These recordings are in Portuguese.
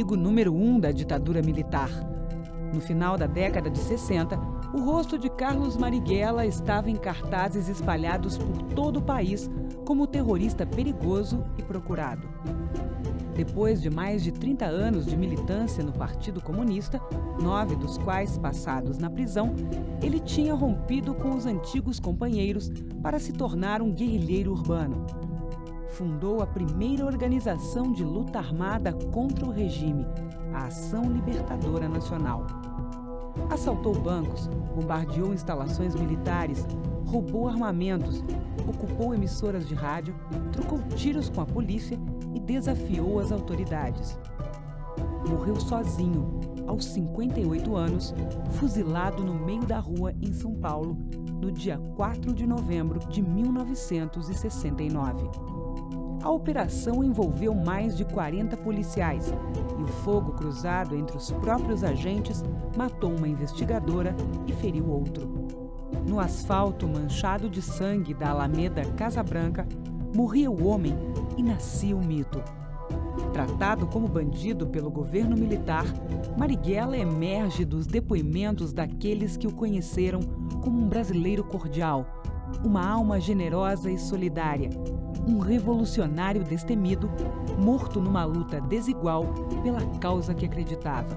inimigo número 1 da ditadura militar. No final da década de 60, o rosto de Carlos Marighella estava em cartazes espalhados por todo o país como terrorista perigoso e procurado. Depois de mais de 30 anos de militância no Partido Comunista, 9 dos quais passados na prisão, ele tinha rompido com os antigos companheiros para se tornar um guerrilheiro urbano. Fundou a primeira organização de luta armada contra o regime, a Ação Libertadora Nacional. Assaltou bancos, bombardeou instalações militares, roubou armamentos, ocupou emissoras de rádio, trocou tiros com a polícia e desafiou as autoridades. Morreu sozinho, aos 58 anos, fuzilado no meio da rua em São Paulo, no dia 4 de novembro de 1969. A operação envolveu mais de 40 policiais e o fogo cruzado entre os próprios agentes matou uma investigadora e feriu outro. No asfalto manchado de sangue da Alameda Casa Branca, morria o homem e nascia o mito. Tratado como bandido pelo governo militar, Marighella emerge dos depoimentos daqueles que o conheceram como um brasileiro cordial, uma alma generosa e solidária, um revolucionário destemido, morto numa luta desigual pela causa que acreditava.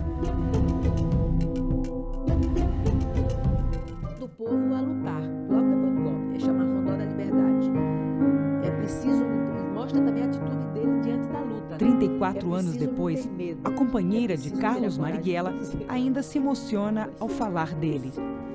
Do povo a lutar, logo depois do golpe, é chamar Rondó da Liberdade. É preciso, mostra também a atitude dele diante da luta. 34 anos depois, a companheira de Carlos Marighella ainda se emociona ao falar dele.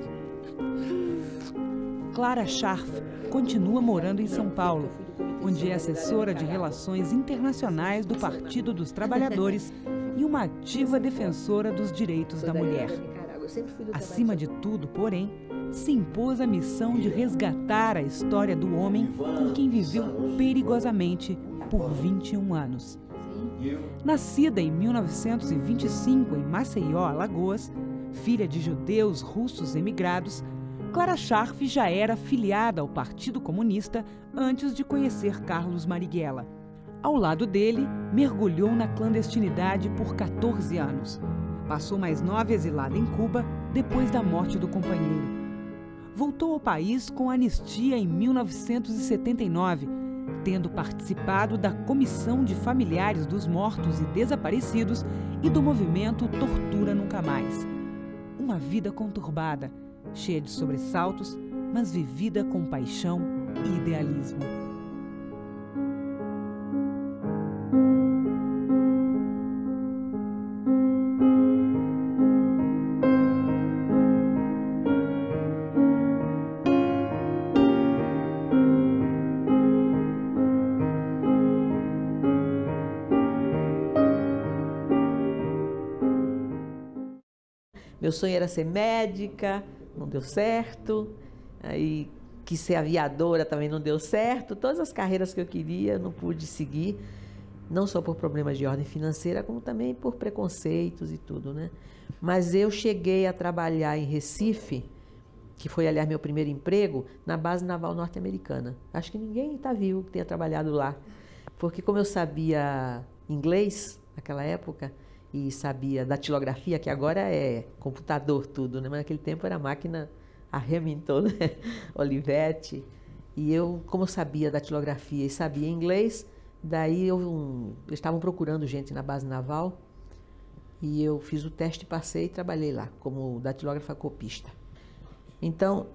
Clara Scharf continua morando em São Paulo, onde é assessora de Relações Internacionais do Partido dos Trabalhadores e uma ativa defensora dos direitos da mulher. Acima de tudo, porém, se impôs a missão de resgatar a história do homem com quem viveu perigosamente por 21 anos. Nascida em 1925 em Maceió, Alagoas, filha de judeus russos emigrados, Clara Scharf já era filiada ao Partido Comunista antes de conhecer Carlos Marighella. Ao lado dele, mergulhou na clandestinidade por 14 anos. Passou mais 9 exilada em Cuba depois da morte do companheiro. Voltou ao país com anistia em 1979, tendo participado da Comissão de Familiares dos Mortos e Desaparecidos e do movimento Tortura Nunca Mais. Uma vida conturbada, cheia de sobressaltos, mas vivida com paixão e idealismo. Meu sonho era ser médica, não deu certo. Aí quis ser aviadora, também não deu certo. Todas as carreiras que eu queria, não pude seguir. Não só por problemas de ordem financeira, como também por preconceitos e tudo, né? Mas eu cheguei a trabalhar em Recife, que foi, aliás, meu primeiro emprego, na base naval norte-americana. Acho que ninguém está vivo que tenha trabalhado lá. Porque como eu sabia inglês naquela época, e sabia datilografia, que agora é computador tudo, né? Mas naquele tempo era máquina a Remington, né? Olivetti. E eu, como eu sabia datilografia e sabia inglês, daí eles estavam procurando gente na base naval e eu fiz o teste, passei e trabalhei lá como datilógrafa copista. Então,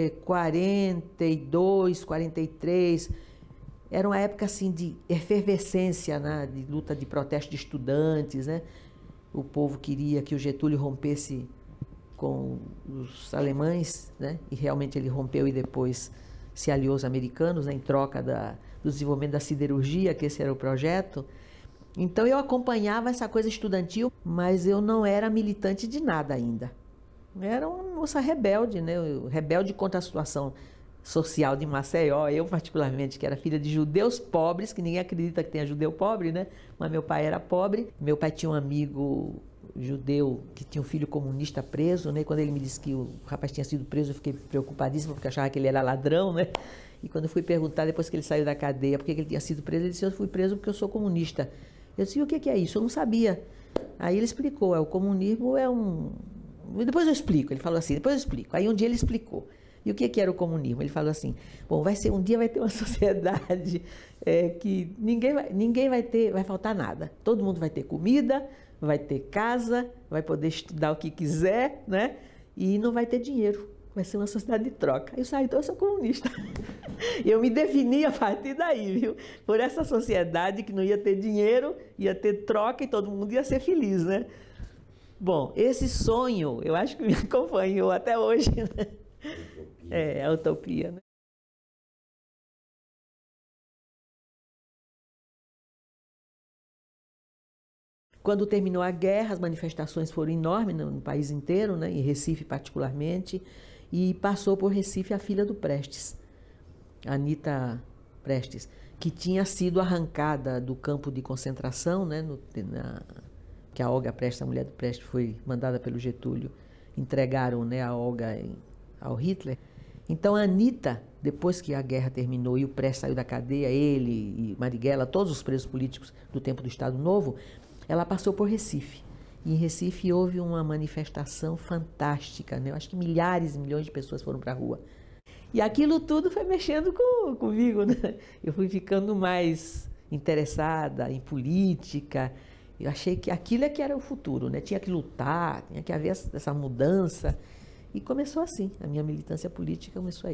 42, 43, era uma época assim de efervescência, né? De luta, de protesto de estudantes, né? O povo queria que o Getúlio rompesse com os alemães, né? E realmente ele rompeu e depois se aliou aos americanos, né? Em troca do desenvolvimento da siderurgia, que esse era o projeto. Então eu acompanhava essa coisa estudantil, mas eu não era militante de nada ainda. Eu era uma moça rebelde, né? Rebelde contra a situação social de Maceió. Eu, particularmente, que era filha de judeus pobres, que ninguém acredita que tenha judeu pobre, né? Mas meu pai era pobre. Meu pai tinha um amigo judeu que tinha um filho comunista preso, né? E quando ele me disse que o rapaz tinha sido preso, eu fiquei preocupadíssima, porque achava que ele era ladrão, né? E quando eu fui perguntar, depois que ele saiu da cadeia, por que ele tinha sido preso, ele disse: eu fui preso porque eu sou comunista. Eu disse, o que é isso? Eu não sabia. Aí ele explicou, o comunismo é um... Depois eu explico, ele falou assim, depois eu explico. Aí um dia ele explicou. E o que era o comunismo? Ele falou assim, bom, um dia vai ter uma sociedade que vai faltar nada. Todo mundo vai ter comida, vai ter casa, vai poder estudar o que quiser, né? E não vai ter dinheiro. Vai ser uma sociedade de troca. Eu saí, então eu sou comunista. Eu me defini a partir daí, viu? Por essa sociedade que não ia ter dinheiro, ia ter troca e todo mundo ia ser feliz, né? Bom, esse sonho, eu acho que me acompanhou até hoje, né? É a utopia, né? Quando terminou a guerra, as manifestações foram enormes no país inteiro, né? Em Recife particularmente, e passou por Recife a filha do Prestes, Anita Prestes, que tinha sido arrancada do campo de concentração, né? Que a Olga Prestes, a mulher do Prestes, foi mandada pelo Getúlio, entregaram, né, a Olga ao Hitler. Então a Anita, depois que a guerra terminou e o Prestes saiu da cadeia, ele e Marighella, todos os presos políticos do tempo do Estado Novo, ela passou por Recife. E em Recife houve uma manifestação fantástica, né? Eu acho que milhares e milhões de pessoas foram para a rua. E aquilo tudo foi mexendo comigo, né? Eu fui ficando mais interessada em política. Eu achei que aquilo é que era o futuro, né? Tinha que lutar, tinha que haver essa mudança. E começou assim, a minha militância política começou aí.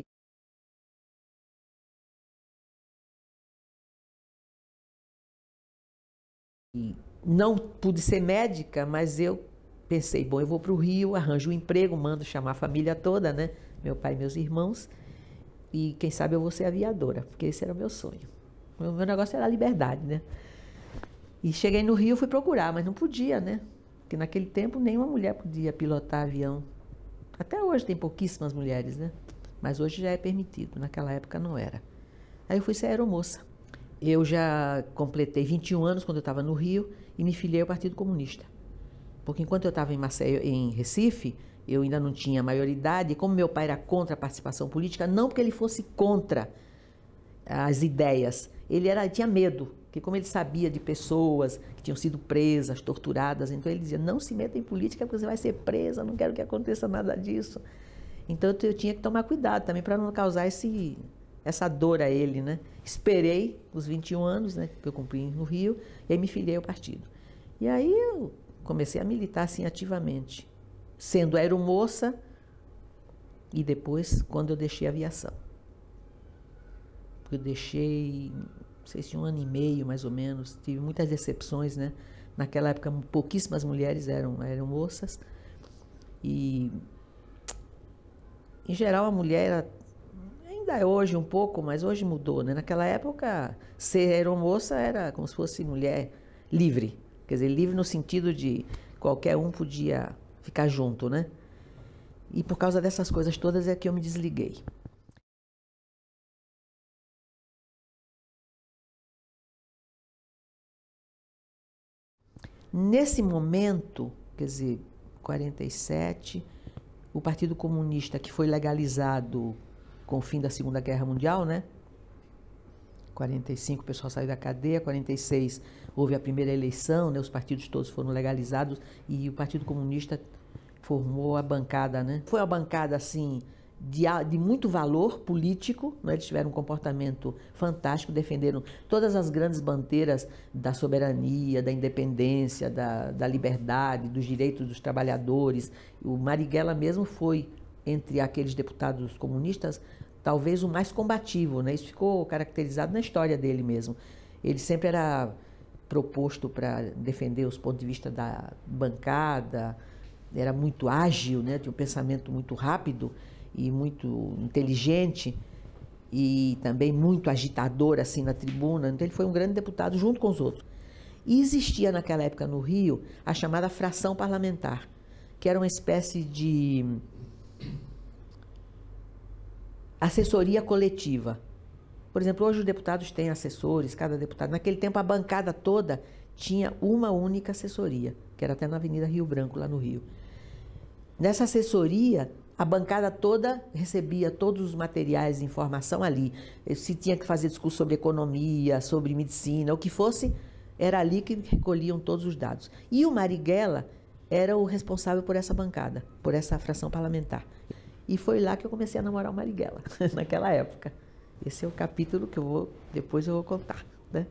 E não pude ser médica, mas eu pensei, bom, eu vou para o Rio, arranjo um emprego, mando chamar a família toda, né? Meu pai e meus irmãos. E quem sabe eu vou ser aviadora, porque esse era o meu sonho. O meu negócio era a liberdade, né? E cheguei no Rio, fui procurar, mas não podia, né? Porque naquele tempo nenhuma mulher podia pilotar avião. Até hoje tem pouquíssimas mulheres, né? Mas hoje já é permitido, naquela época não era. Aí eu fui ser aeromoça. Eu já completei 21 anos quando eu estava no Rio e me filiei ao Partido Comunista. Porque enquanto eu estava em Recife, eu ainda não tinha maioridade, e como meu pai era contra a participação política, não porque ele fosse contra as ideias, ele tinha medo, porque como ele sabia de pessoas que tinham sido presas, torturadas, então ele dizia, não se meta em política porque você vai ser presa, não quero que aconteça nada disso. Então eu tinha que tomar cuidado também para não causar essa dor a ele, né? Esperei os 21 anos, né, que eu cumpri no Rio, e aí me filiei ao partido. E aí eu comecei a militar assim ativamente, sendo aeromoça e depois quando eu deixei a aviação. Eu deixei, não sei se 1 ano e meio mais ou menos, tive muitas decepções, né? Naquela época pouquíssimas mulheres eram aeromoças e em geral a mulher ainda é hoje um pouco, mas hoje mudou, né? Naquela época ser aeromoça era como se fosse mulher livre, quer dizer, livre no sentido de qualquer um podia ficar junto, né? E por causa dessas coisas todas é que eu me desliguei. Nesse momento, quer dizer, 47, o Partido Comunista, que foi legalizado com o fim da Segunda Guerra Mundial, né? 45 o pessoal saiu da cadeia, 46 houve a primeira eleição, né? Os partidos todos foram legalizados e o Partido Comunista formou a bancada, né? Foi uma bancada assim de muito valor político, né? Eles tiveram um comportamento fantástico, defenderam todas as grandes bandeiras da soberania, da independência, da liberdade, dos direitos dos trabalhadores. O Marighella mesmo foi, entre aqueles deputados comunistas, talvez o mais combativo, né? Isso ficou caracterizado na história dele mesmo. Ele sempre era proposto para defender os pontos de vista da bancada, era muito ágil, né? Tinha um pensamento muito rápido e muito inteligente e também muito agitador assim na tribuna. Então ele foi um grande deputado junto com os outros. E existia naquela época no Rio a chamada fração parlamentar, que era uma espécie de assessoria coletiva. Por exemplo, hoje os deputados têm assessores, cada deputado. Naquele tempo a bancada toda tinha uma única assessoria, que era até na Avenida Rio Branco, lá no Rio. Nessa assessoria, a bancada toda recebia todos os materiais de informação ali. Se tinha que fazer discurso sobre economia, sobre medicina, o que fosse, Era ali que recolhiam todos os dados. E o Marighella era o responsável por essa bancada, por essa fração parlamentar. E foi lá que eu comecei a namorar o Marighella, naquela época. Esse é o capítulo que depois eu vou contar, né?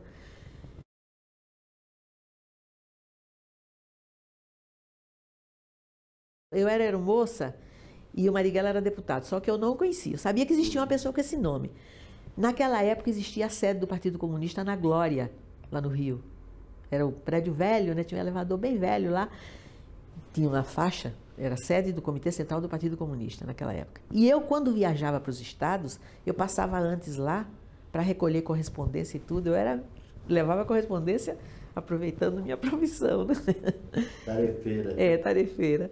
Eu era aeromoça e o Marighella era deputado, só que eu não o conhecia. Eu sabia que existia uma pessoa com esse nome. Naquela época existia a sede do Partido Comunista na Glória, lá no Rio. Era o prédio velho, né? Tinha um elevador bem velho lá. Tinha uma faixa, era a sede do Comitê Central do Partido Comunista naquela época. E eu, quando viajava para os estados, eu passava antes lá para recolher correspondência e tudo. Levava a correspondência aproveitando minha profissão, né? Tarefeira. Tarefeira.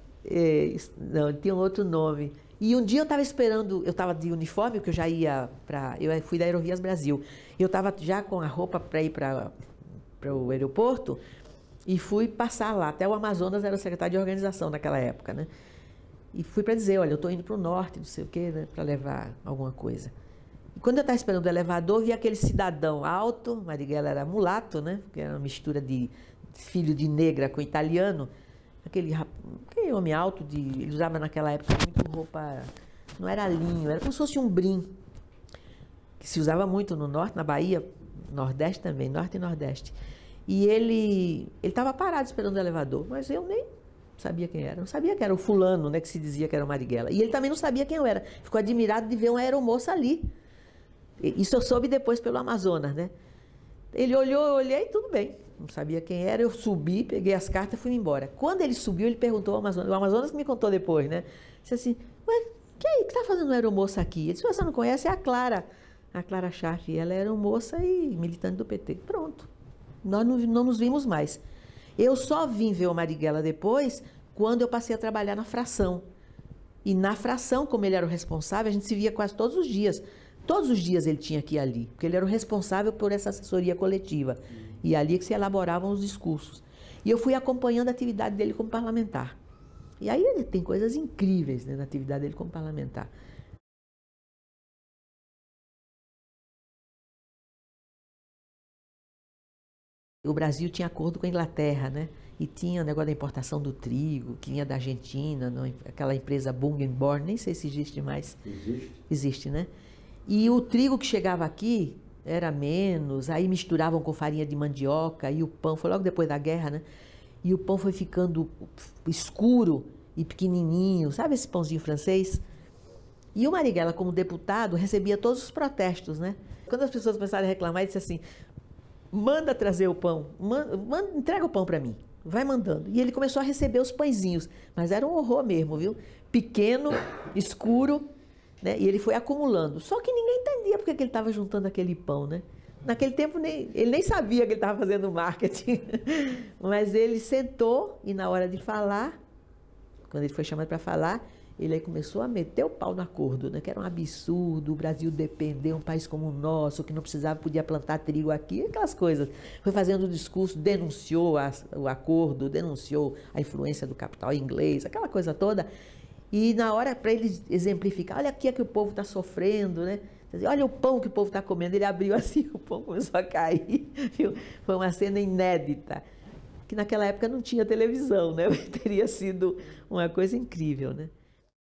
Não, tinha um outro nome. E um dia eu estava esperando, eu estava de uniforme, porque eu já ia para... Eu fui da Aerovias Brasil. Eu estava já com a roupa para ir para o aeroporto e fui passar lá. Até o Amazonas era o secretário de organização naquela época, né? E fui para dizer, olha, eu estou indo para o norte, não sei o quê, né, para levar alguma coisa. E quando eu estava esperando o elevador, vi aquele cidadão alto, Marighella era mulato, né? Que era uma mistura de filho de negra com italiano. Aquele homem alto, ele usava naquela época muito roupa, não era linho, era como se fosse um brim, que se usava muito no norte, na Bahia, nordeste também, norte e nordeste. E ele estava parado esperando o elevador, mas eu nem sabia quem era, não sabia que era o fulano, né, que se dizia que era o Marighella. E ele também não sabia quem eu era, ficou admirado de ver uma aeromoça ali. Isso eu soube depois pelo Amazonas, né? Ele olhou, eu olhei, tudo bem. Não sabia quem era, eu subi, peguei as cartas e fui embora. Quando ele subiu, ele perguntou ao Amazonas, o Amazonas que me contou depois, né? Disse assim, ué, quem está fazendo uma aeromoça aqui? Ele disse, você não conhece, é a Clara Scharf, ela era aeromoça e militante do PT. Pronto, nós não nos vimos mais. Eu só vim ver o Marighella depois, quando eu passei a trabalhar na fração. E na fração, como ele era o responsável, a gente se via quase todos os dias. Todos os dias ele tinha que ir ali, porque ele era o responsável por essa assessoria coletiva. E ali que se elaboravam os discursos. E eu fui acompanhando a atividade dele como parlamentar. E aí ele tem coisas incríveis, né, na atividade dele como parlamentar. O Brasil tinha acordo com a Inglaterra, né? E tinha o negócio da importação do trigo, que vinha da Argentina, aquela empresa Bungenborn, nem sei se existe mais. Existe? Existe, né? E o trigo que chegava aqui era menos, aí misturavam com farinha de mandioca e o pão, foi logo depois da guerra, né? E o pão foi ficando escuro e pequenininho, sabe esse pãozinho francês? E o Marighella, como deputado, recebia todos os protestos, né? Quando as pessoas começaram a reclamar, ele disse assim, manda trazer o pão, entrega o pão para mim, vai mandando. E ele começou a receber os pãezinhos, mas era um horror mesmo, viu? Pequeno, escuro, né? E ele foi acumulando. Só que ninguém entendia porque que ele estava juntando aquele pão, né? Naquele tempo ele nem sabia que ele estava fazendo marketing. Mas ele sentou e na hora de falar, quando ele foi chamado para falar, ele aí começou a meter o pau no acordo, né? Que era um absurdo, o Brasil depender, um país como o nosso, que não precisava, podia plantar trigo aqui, aquelas coisas. Foi fazendo o discurso, denunciou o acordo, denunciou a influência do capital inglês, aquela coisa toda. E na hora, para ele exemplificar, olha aqui é que o povo está sofrendo, né? Olha o pão que o povo está comendo. Ele abriu assim, o pão começou a cair. Viu? Foi uma cena inédita, que naquela época não tinha televisão, né? Teria sido uma coisa incrível, né?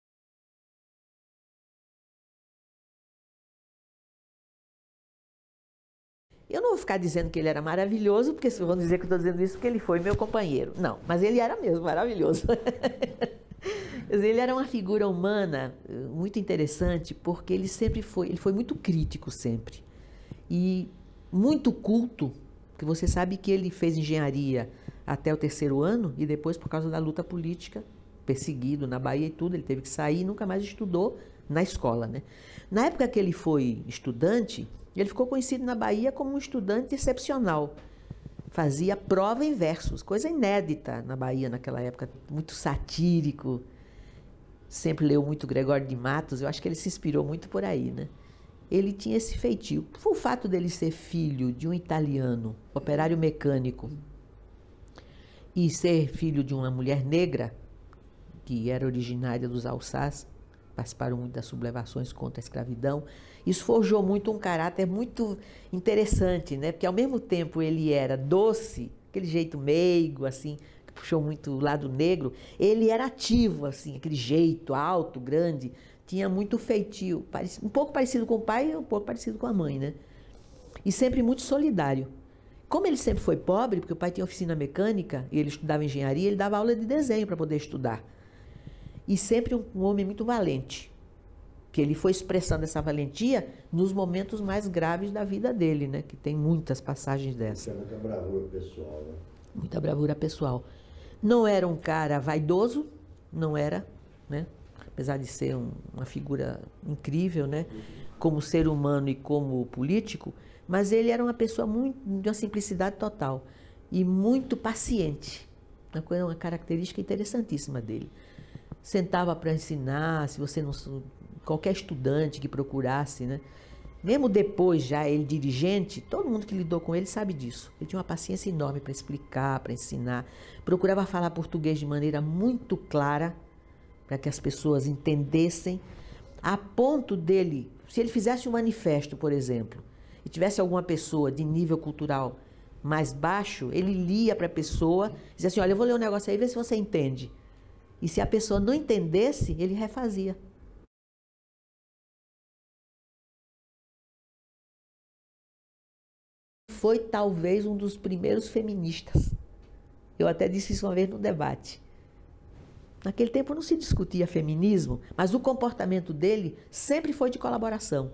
Eu não vou ficar dizendo que ele era maravilhoso, porque vão dizer que eu estou dizendo isso porque ele foi meu companheiro. Não, mas ele era mesmo maravilhoso. Ele era uma figura humana muito interessante, porque ele foi muito crítico sempre. E muito culto, porque você sabe que ele fez engenharia até o 3º ano, e depois, por causa da luta política, perseguido na Bahia e tudo, ele teve que sair e nunca mais estudou na escola, né? Na época que ele foi estudante, ele ficou conhecido na Bahia como um estudante excepcional. Fazia prova em versos, coisa inédita na Bahia naquela época, muito satírico. Sempre leu muito Gregório de Matos, eu acho que ele se inspirou muito por aí, né? Ele tinha esse feitio. O fato dele ser filho de um italiano, operário mecânico, e ser filho de uma mulher negra, que era originária dos Alsácios, participaram muito das sublevações contra a escravidão. Isso forjou muito um caráter muito interessante, né? Porque ao mesmo tempo ele era doce, aquele jeito meigo, assim, que puxou muito o lado negro, ele era ativo, assim, aquele jeito alto, grande, tinha muito feitio, um pouco parecido com o pai e um pouco parecido com a mãe, né? E sempre muito solidário. Como ele sempre foi pobre, porque o pai tinha oficina mecânica e ele estudava engenharia, ele dava aula de desenho para poder estudar. E sempre um homem muito valente, que ele foi expressando essa valentia nos momentos mais graves da vida dele, né? Que tem muitas passagens dessas. Muita bravura pessoal, né? Muita bravura pessoal. Não era um cara vaidoso, não era, né? Apesar de ser uma figura incrível, né? Como ser humano e como político, mas ele era uma pessoa de uma simplicidade total e muito paciente. Uma característica interessantíssima dele. Sentava para ensinar, se você não... Qualquer estudante que procurasse, né? Mesmo depois já ele dirigente, todo mundo que lidou com ele sabe disso. Ele tinha uma paciência enorme para explicar, para ensinar. Procurava falar português de maneira muito clara, para que as pessoas entendessem, a ponto dele, se ele fizesse um manifesto, por exemplo, e tivesse alguma pessoa de nível cultural mais baixo, ele lia para a pessoa, dizia assim, olha, eu vou ler um negócio aí, vê se você entende. E se a pessoa não entendesse, ele refazia. Foi talvez um dos primeiros feministas. Eu até disse isso uma vez no debate. Naquele tempo não se discutia feminismo, mas o comportamento dele sempre foi de colaboração.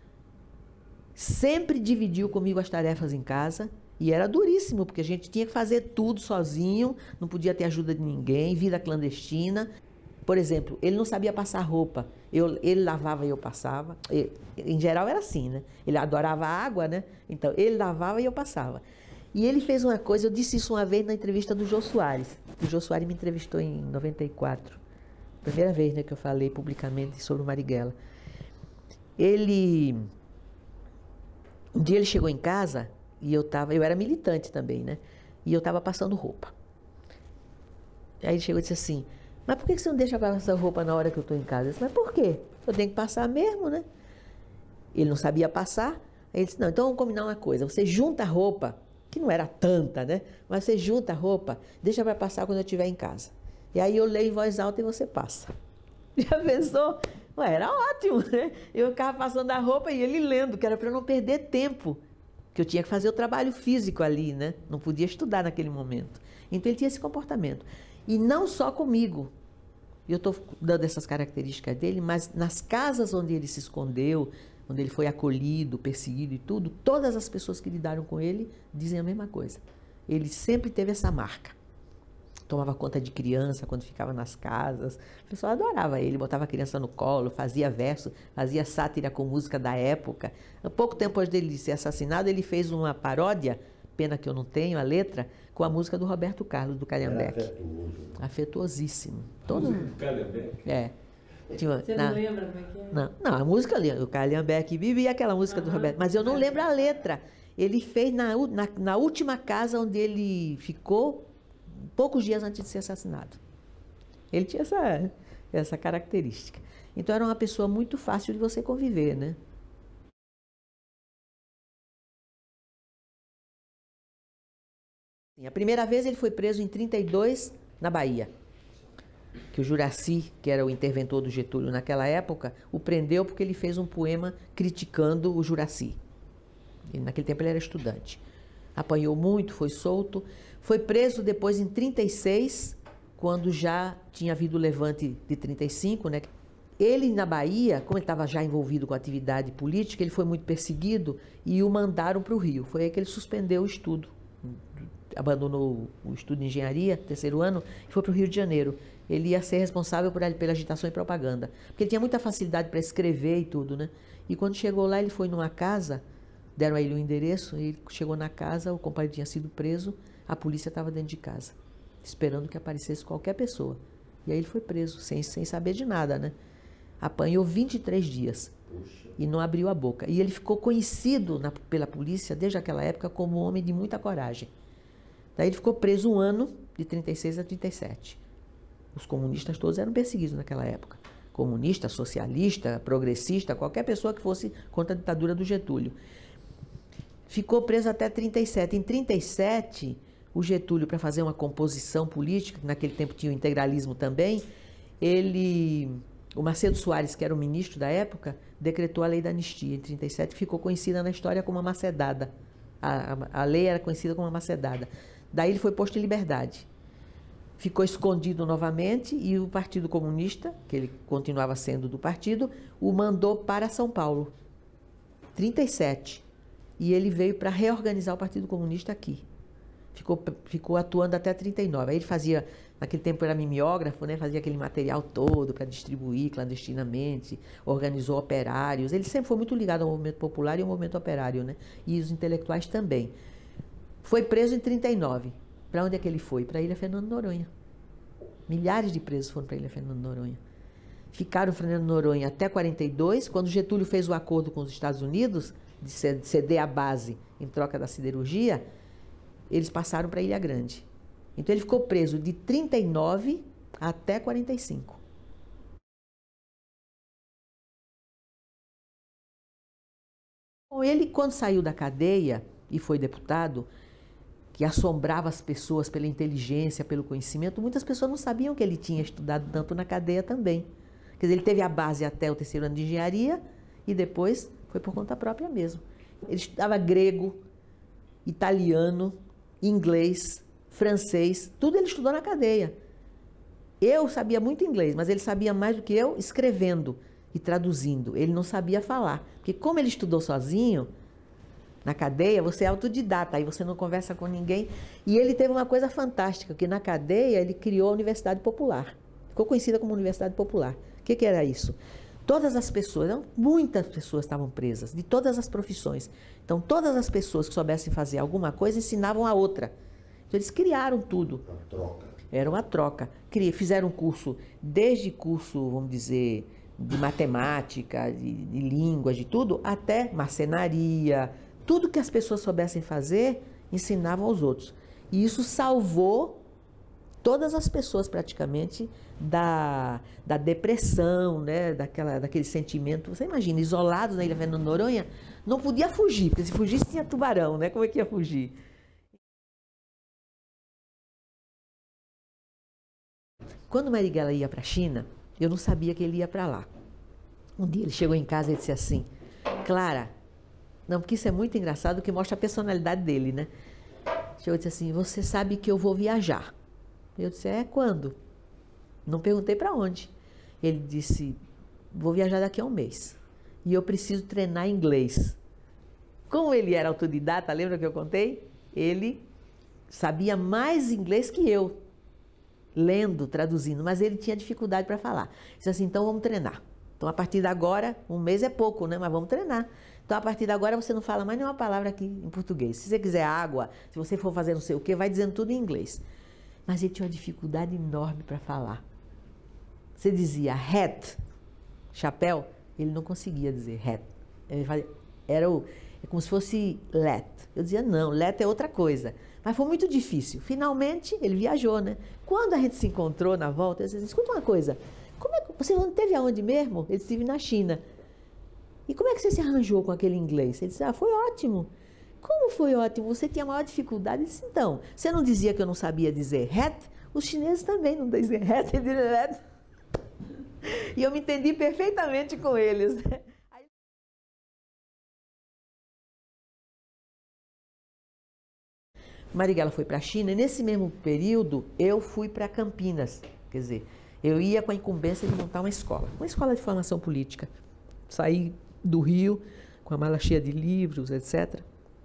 Sempre dividiu comigo as tarefas em casa e era duríssimo, porque a gente tinha que fazer tudo sozinho, não podia ter ajuda de ninguém, vida clandestina. Por exemplo, ele não sabia passar roupa, ele lavava e eu passava. Em geral era assim, né? Ele adorava a água, né? Então ele lavava e eu passava. E ele fez uma coisa, eu disse isso uma vez na entrevista do Jô Soares. O Jô Soares me entrevistou em 94. Primeira vez, né, que eu falei publicamente sobre o Marighella. Um dia ele chegou em casa e eu era militante também, né? E eu estava passando roupa. Aí ele chegou e disse assim, mas por que você não deixa eu passar roupa na hora que eu estou em casa? Eu disse, mas por quê? Eu tenho que passar mesmo, né? Ele não sabia passar. Aí ele disse, não, então vamos combinar uma coisa. Você junta a roupa, que não era tanta, né? Mas você junta a roupa, deixa para passar quando eu estiver em casa. E aí eu leio em voz alta e você passa. Já pensou? Ué, era ótimo, né? Eu ficava passando a roupa e ele lendo, que era para eu não perder tempo. Que eu tinha que fazer o trabalho físico ali, né? Não podia estudar naquele momento. Então ele tinha esse comportamento. E não só comigo. Eu estou dando essas características dele, mas nas casas onde ele se escondeu, onde ele foi acolhido, perseguido e tudo, todas as pessoas que lidaram com ele dizem a mesma coisa. Ele sempre teve essa marca. Tomava conta de criança quando ficava nas casas. O pessoal adorava ele, botava a criança no colo, fazia verso, fazia sátira com música da época. Pouco tempo antes dele ser assassinado, ele fez uma paródia, pena que eu não tenho a letra, com a música do Roberto Carlos, do Calhambeque. Afetuoso. Afetuosíssimo. Música do Calhambeque? É. Você não lembra como é que é? Não, a música ali, o Calhambeque vive e aquela música do Roberto, mas eu não lembro a letra. Ele fez na última casa onde ele ficou, poucos dias antes de ser assassinado. Ele tinha essa característica. Então era uma pessoa muito fácil de você conviver, né? A primeira vez ele foi preso em 32 na Bahia. Que o Juracy, que era o interventor do Getúlio naquela época, o prendeu porque ele fez um poema criticando o Juracy. E naquele tempo ele era estudante. Apanhou muito, foi solto. Foi preso depois em 36, quando já tinha havido o levante de 35, né? Ele na Bahia, como ele estava já envolvido com a atividade política, ele foi muito perseguido e o mandaram para o Rio. Foi aí que ele suspendeu o estudo. Abandonou o estudo de engenharia, terceiro ano, e foi para o Rio de Janeiro. Ele ia ser responsável pela agitação e propaganda. Porque ele tinha muita facilidade para escrever e tudo, né? E quando chegou lá, ele foi numa casa, deram a ele o endereço, e ele chegou na casa, o companheiro tinha sido preso, a polícia estava dentro de casa, esperando que aparecesse qualquer pessoa. E aí ele foi preso, sem saber de nada, né? Apanhou 23 dias. Puxa. E não abriu a boca. E ele ficou conhecido pela polícia, desde aquela época, como um homem de muita coragem. Daí ele ficou preso um ano, de 36 a 37. Os comunistas todos eram perseguidos naquela época. comunista, socialista, progressista, qualquer pessoa que fosse contra a ditadura do Getúlio. Ficou preso até 37. Em 37, o Getúlio, para fazer uma composição política, que naquele tempo tinha o integralismo também, o Macedo Soares, que era o ministro da época, decretou a lei da anistia em 37, ficou conhecida na história como a macedada. A lei era conhecida como a macedada. Daí ele foi posto em liberdade. Ficou escondido novamente e o Partido Comunista, que ele continuava sendo do partido, o mandou para São Paulo, 37. E ele veio para reorganizar o Partido Comunista aqui. Ficou atuando até 39. Aí ele fazia, naquele tempo era mimeógrafo, né? Fazia aquele material todo para distribuir clandestinamente, organizou operários. Ele sempre foi muito ligado ao movimento popular e ao movimento operário, né? E os intelectuais também. Foi preso em 39. Para onde é que ele foi? Para a Ilha Fernando Noronha. Milhares de presos foram para a Ilha Fernando Noronha. Ficaram em Fernando Noronha até 42, quando Getúlio fez o acordo com os Estados Unidos, de ceder a base em troca da siderurgia, eles passaram para Ilha Grande. Então ele ficou preso de 39 até 45. Bom, ele, quando saiu da cadeia e foi deputado, que assombrava as pessoas pela inteligência, pelo conhecimento, muitas pessoas não sabiam que ele tinha estudado tanto na cadeia também. Quer dizer, ele teve a base até o 3º ano de engenharia e depois foi por conta própria mesmo. Ele estudava grego, italiano, inglês, francês, tudo ele estudou na cadeia. Eu sabia muito inglês, mas ele sabia mais do que eu escrevendo e traduzindo. Ele não sabia falar, porque como ele estudou sozinho, na cadeia, você é autodidata, aí você não conversa com ninguém. E ele teve uma coisa fantástica, que na cadeia ele criou a Universidade Popular. Ficou conhecida como Universidade Popular. O que era isso? Todas as pessoas, muitas pessoas estavam presas, de todas as profissões. Então, todas as pessoas que soubessem fazer alguma coisa ensinavam a outra. Então, eles criaram tudo. Uma troca. Era uma troca. Fizeram um curso, desde curso, vamos dizer, de matemática, de línguas, de tudo, até marcenaria. Tudo que as pessoas soubessem fazer, ensinavam aos outros. E isso salvou todas as pessoas, praticamente, da depressão, né? Daquele sentimento. Você imagina, isolados na Ilha Fernando Noronha, não podia fugir, porque se fugisse tinha tubarão, né? Como é que ia fugir? Quando Marighella ia para a China, eu não sabia que ele ia para lá. Um dia ele chegou em casa e disse assim, Clara, não, porque isso é muito engraçado, que mostra a personalidade dele, né? Chegou e disse assim, você sabe que eu vou viajar. Eu disse, quando? Não perguntei para onde. Ele disse, vou viajar daqui a um mês. E eu preciso treinar inglês. Como ele era autodidata, lembra que eu contei? Ele sabia mais inglês que eu, lendo, traduzindo, mas ele tinha dificuldade para falar. Ele disse assim, então vamos treinar. Então, a partir de agora, um mês é pouco, né? Mas vamos treinar. Então, a partir de agora, você não fala mais nenhuma palavra aqui em português. Se você quiser água, se você for fazer não sei o quê, vai dizendo tudo em inglês. Mas ele tinha uma dificuldade enorme para falar. Você dizia hat, chapéu, ele não conseguia dizer hat. Ele fazia, é como se fosse let. Eu dizia, não, let é outra coisa. Mas foi muito difícil. Finalmente, ele viajou, né? Quando a gente se encontrou na volta, eu disse, escuta uma coisa, você esteve aonde mesmo? Ele esteve na China. E como é que você se arranjou com aquele inglês? Ele disse, foi ótimo. Como foi ótimo? Você tinha maior dificuldade? Eu disse, então, você não dizia que eu não sabia dizer hat? Os chineses também não dizem hat, eles dizem hat. E eu me entendi perfeitamente com eles. Marighella foi para a China e nesse mesmo período eu fui para Campinas. Quer dizer, eu ia com a incumbência de montar uma escola de formação política. Saí do Rio com a mala cheia de livros, etc.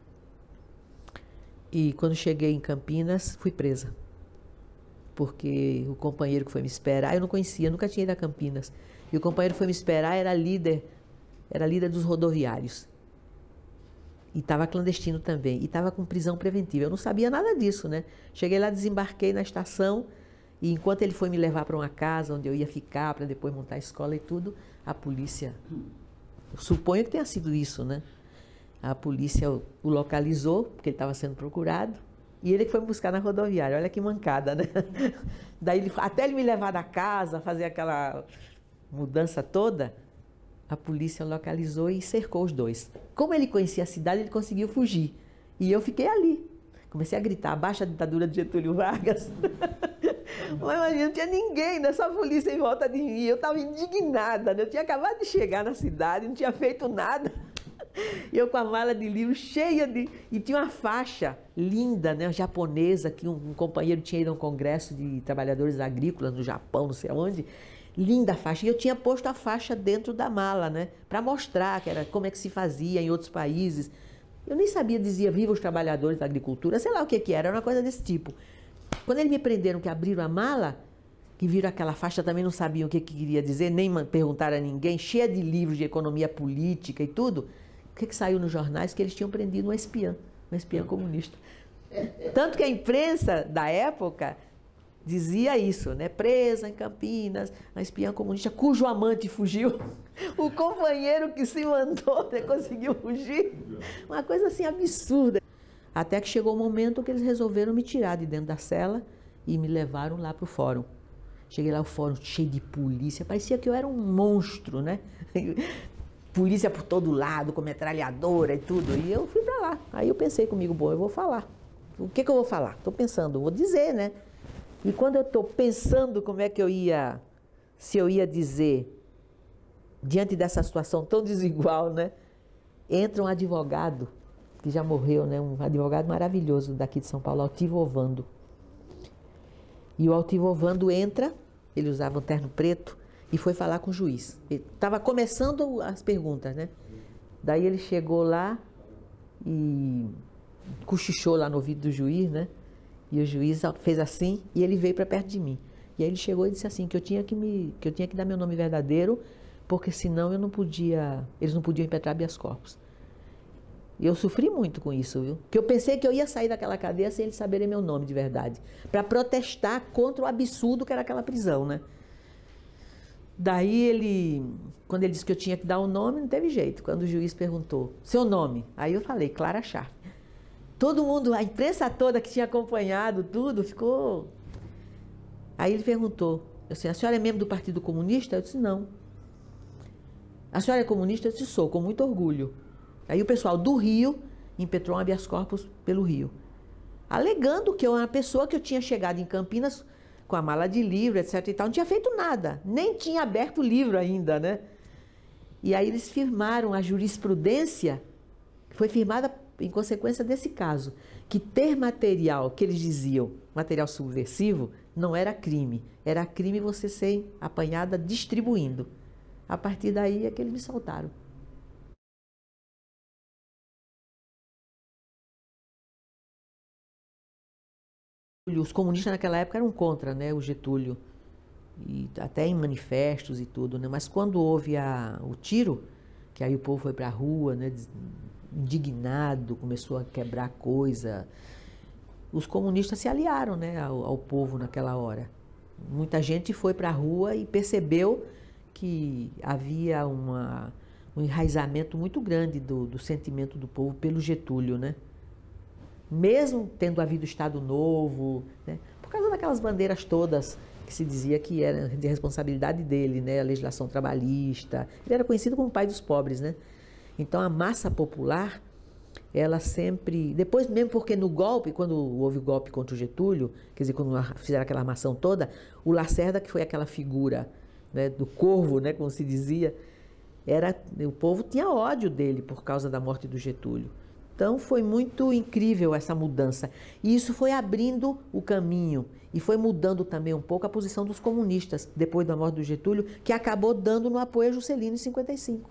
E quando cheguei em Campinas, fui presa. Porque o companheiro que foi me esperar, eu não conhecia, nunca tinha ido a Campinas. E o companheiro que foi me esperar era líder dos rodoviários. E estava clandestino também. E estava com prisão preventiva. Eu não sabia nada disso, né? Cheguei lá, desembarquei na estação. E enquanto ele foi me levar para uma casa onde eu ia ficar, para depois montar a escola e tudo, a polícia... Eu suponho que tenha sido isso, né? A polícia o localizou, porque ele estava sendo procurado. E ele que foi me buscar na rodoviária. Olha que mancada, né? Daí, até ele me levar da casa, fazer aquela mudança toda, a polícia localizou e cercou os dois. Como ele conhecia a cidade, ele conseguiu fugir. E eu fiquei ali. Comecei a gritar, abaixo a ditadura de Getúlio Vargas. Mas imagina, não tinha ninguém nessa polícia em volta de mim. Eu estava indignada, né? Eu tinha acabado de chegar na cidade, não tinha feito nada. Eu com a mala de livro cheia de... E tinha uma faixa linda, né, japonesa, que um companheiro tinha ido a um congresso de trabalhadores agrícolas no Japão, não sei onde. Linda faixa. E eu tinha posto a faixa dentro da mala, né, para mostrar que era, como é que se fazia em outros países. Eu nem sabia, dizia viva os trabalhadores da agricultura, sei lá o que era uma coisa desse tipo. Quando eles me prenderam, que abriram a mala, que viram aquela faixa, também não sabiam o que queria dizer, nem perguntaram a ninguém, cheia de livros de economia política e tudo. O que saiu nos jornais? Que eles tinham prendido uma espiã comunista. Tanto que a imprensa da época dizia isso, né? Presa em Campinas, a espiã comunista cujo amante fugiu. O companheiro que se mandou, né, conseguiu fugir. Uma coisa assim absurda. Até que chegou o momento que eles resolveram me tirar de dentro da cela e me levaram lá para o fórum. Cheguei lá, o fórum cheio de polícia, parecia que eu era um monstro, né? Polícia por todo lado, com metralhadora e tudo. E eu fui para lá. Aí eu pensei comigo, bom, eu vou falar. O que eu vou falar? Estou pensando, vou dizer, né? E quando eu estou pensando como é que eu ia, se eu ia dizer, diante dessa situação tão desigual, né? Entra um advogado, que já morreu, né? Um advogado maravilhoso daqui de São Paulo, Altivo Ovando. E o Altivo Ovando entra, ele usava um terno preto, e foi falar com o juiz. Estava começando as perguntas, né? Daí ele chegou lá e cochichou lá no ouvido do juiz, né? E o juiz fez assim e ele veio para perto de mim. E aí ele chegou e disse assim, que eu tinha que dar meu nome verdadeiro, porque senão eu não podia, eles não podiam impetrar habeas corpus. E eu sofri muito com isso, viu? Porque eu pensei que eu ia sair daquela cadeia sem eles saberem meu nome de verdade, para protestar contra o absurdo que era aquela prisão, né? Daí ele, quando ele disse que eu tinha que dar um nome, não teve jeito. Quando o juiz perguntou, seu nome? Aí eu falei, Clara Scharf. Todo mundo, a imprensa toda que tinha acompanhado tudo, ficou... Aí ele perguntou, assim, a senhora é membro do Partido Comunista? Eu disse, não. A senhora é comunista? Eu disse, sou, com muito orgulho. Aí o pessoal do Rio impetrou um habeas corpus pelo Rio, alegando que eu era uma pessoa que eu tinha chegado em Campinas com a mala de livro, etc e tal, não tinha feito nada, nem tinha aberto o livro ainda, né? E aí eles firmaram a jurisprudência, que foi firmada em consequência desse caso, que ter material, que eles diziam, material subversivo, não era crime. Era crime você ser apanhada distribuindo. A partir daí é que eles me soltaram. Os comunistas naquela época eram contra, né, o Getúlio, e até em manifestos e tudo, né? Mas quando houve o tiro, que aí o povo foi para a rua, né, indignado, começou a quebrar coisa, os comunistas se aliaram, né, ao povo naquela hora. Muita gente foi para a rua e percebeu que havia um enraizamento muito grande do sentimento do povo pelo Getúlio, né? Mesmo tendo havido Estado Novo, né? Por causa daquelas bandeiras todas que se dizia que era de responsabilidade dele, né? A legislação trabalhista. Ele era conhecido como o pai dos pobres, né? Então a massa popular, ela sempre... Depois mesmo porque no golpe, quando houve o golpe contra o Getúlio, quer dizer, quando fizeram aquela armação toda, o Lacerda, que foi aquela figura, né, do corvo, né, como se dizia, o povo tinha ódio dele por causa da morte do Getúlio. Então foi muito incrível essa mudança. E isso foi abrindo o caminho e foi mudando também um pouco a posição dos comunistas depois da morte do Getúlio, que acabou dando no apoio a Juscelino em 55.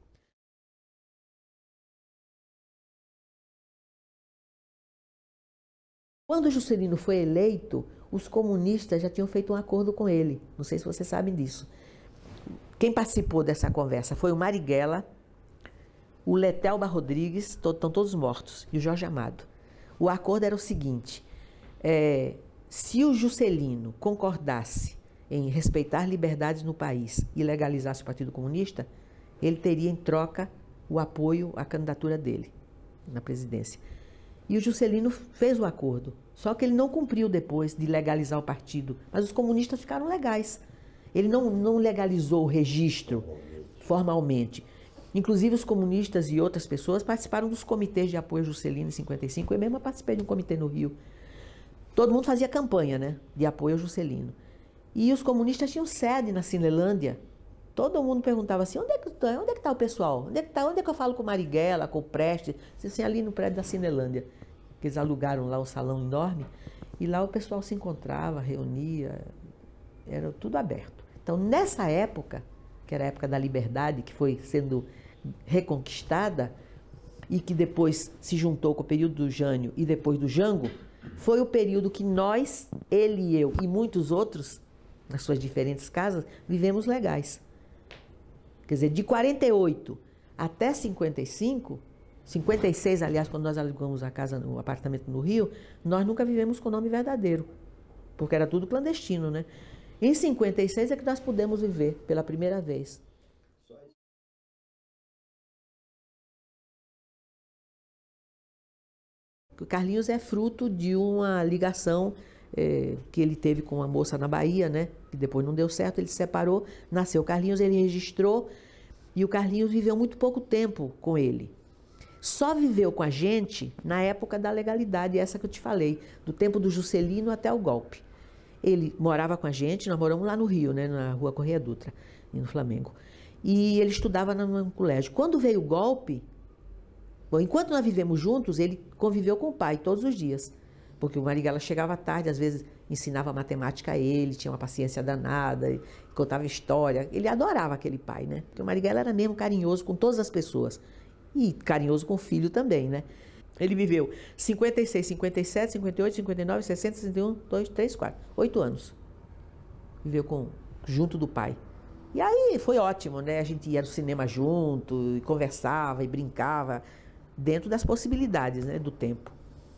Quando o Juscelino foi eleito, os comunistas já tinham feito um acordo com ele. Não sei se vocês sabem disso. Quem participou dessa conversa foi o Marighella, o Letelba Rodrigues, estão todos mortos, e o Jorge Amado. O acordo era o seguinte, se o Juscelino concordasse em respeitar liberdades no país e legalizasse o Partido Comunista, ele teria em troca o apoio à candidatura dele na presidência. E o Juscelino fez o acordo, só que ele não cumpriu depois de legalizar o partido, mas os comunistas ficaram legais. Ele não legalizou o registro formalmente. Inclusive, os comunistas e outras pessoas participaram dos comitês de apoio a Juscelino em 55. Eu mesma participei de um comitê no Rio. Todo mundo fazia campanha, né, de apoio a Juscelino. E os comunistas tinham sede na Cinelândia. Todo mundo perguntava assim, onde é que está o pessoal? Onde é que eu falo com o Marighella, com o Prestes? Assim, ali no prédio da Cinelândia, que eles alugaram lá um salão enorme. E lá o pessoal se encontrava, reunia, era tudo aberto. Então, nessa época, que era a época da liberdade, que foi sendo reconquistada, e que depois se juntou com o período do Jânio e depois do Jango, foi o período que nós, ele e eu, e muitos outros, nas suas diferentes casas, vivemos legais. Quer dizer, de 48 até 55, 56, aliás, quando nós alugamos a casa, o apartamento no Rio, nós nunca vivemos com o nome verdadeiro, porque era tudo clandestino, né? Em 56 é que nós pudemos viver pela primeira vez. O Carlinhos é fruto de uma ligação que ele teve com uma moça na Bahia, né? Que depois não deu certo, ele se separou, nasceu o Carlinhos, ele registrou e o Carlinhos viveu muito pouco tempo com ele. Só viveu com a gente na época da legalidade, essa que eu te falei, do tempo do Juscelino até o golpe. Ele morava com a gente, nós moramos lá no Rio, né, na Rua Correia Dutra, no Flamengo. E ele estudava no colégio. Quando veio o golpe, bom, enquanto nós vivemos juntos, ele conviveu com o pai todos os dias. Porque o Marighella chegava tarde, às vezes ensinava matemática a ele, tinha uma paciência danada, contava história. Ele adorava aquele pai, né? Porque o Marighella era mesmo carinhoso com todas as pessoas. E carinhoso com o filho também, né? Ele viveu 56, 57, 58, 59, 60, 61, 2, 3, 4. 8 anos. Viveu junto do pai. E aí foi ótimo, né? A gente ia no cinema junto, e conversava e brincava, dentro das possibilidades, né, do tempo.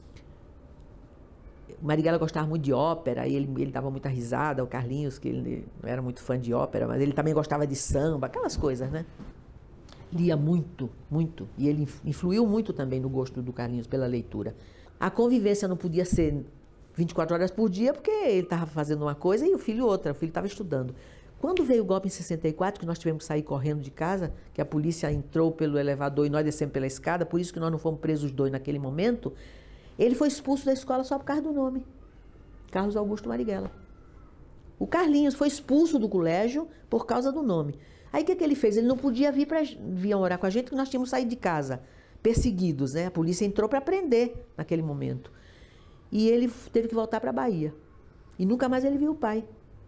O Marighella gostava muito de ópera, e ele dava muita risada, o Carlinhos, que ele não era muito fã de ópera, mas ele também gostava de samba, aquelas coisas, né? Lia muito, muito. E ele influiu muito também no gosto do Carlinhos pela leitura. A convivência não podia ser 24 horas por dia, porque ele estava fazendo uma coisa e o filho outra. O filho estava estudando. Quando veio o golpe em 64, que nós tivemos que sair correndo de casa, que a polícia entrou pelo elevador e nós descemos pela escada, por isso que nós não fomos presos os dois naquele momento, ele foi expulso da escola só por causa do nome. Carlos Augusto Marighella. O Carlinhos foi expulso do colégio por causa do nome. Aí o que ele fez? Ele não podia vir morar com a gente, porque nós tínhamos saído de casa, perseguidos, né? A polícia entrou para prender naquele momento. E ele teve que voltar para a Bahia. E nunca mais ele viu o pai.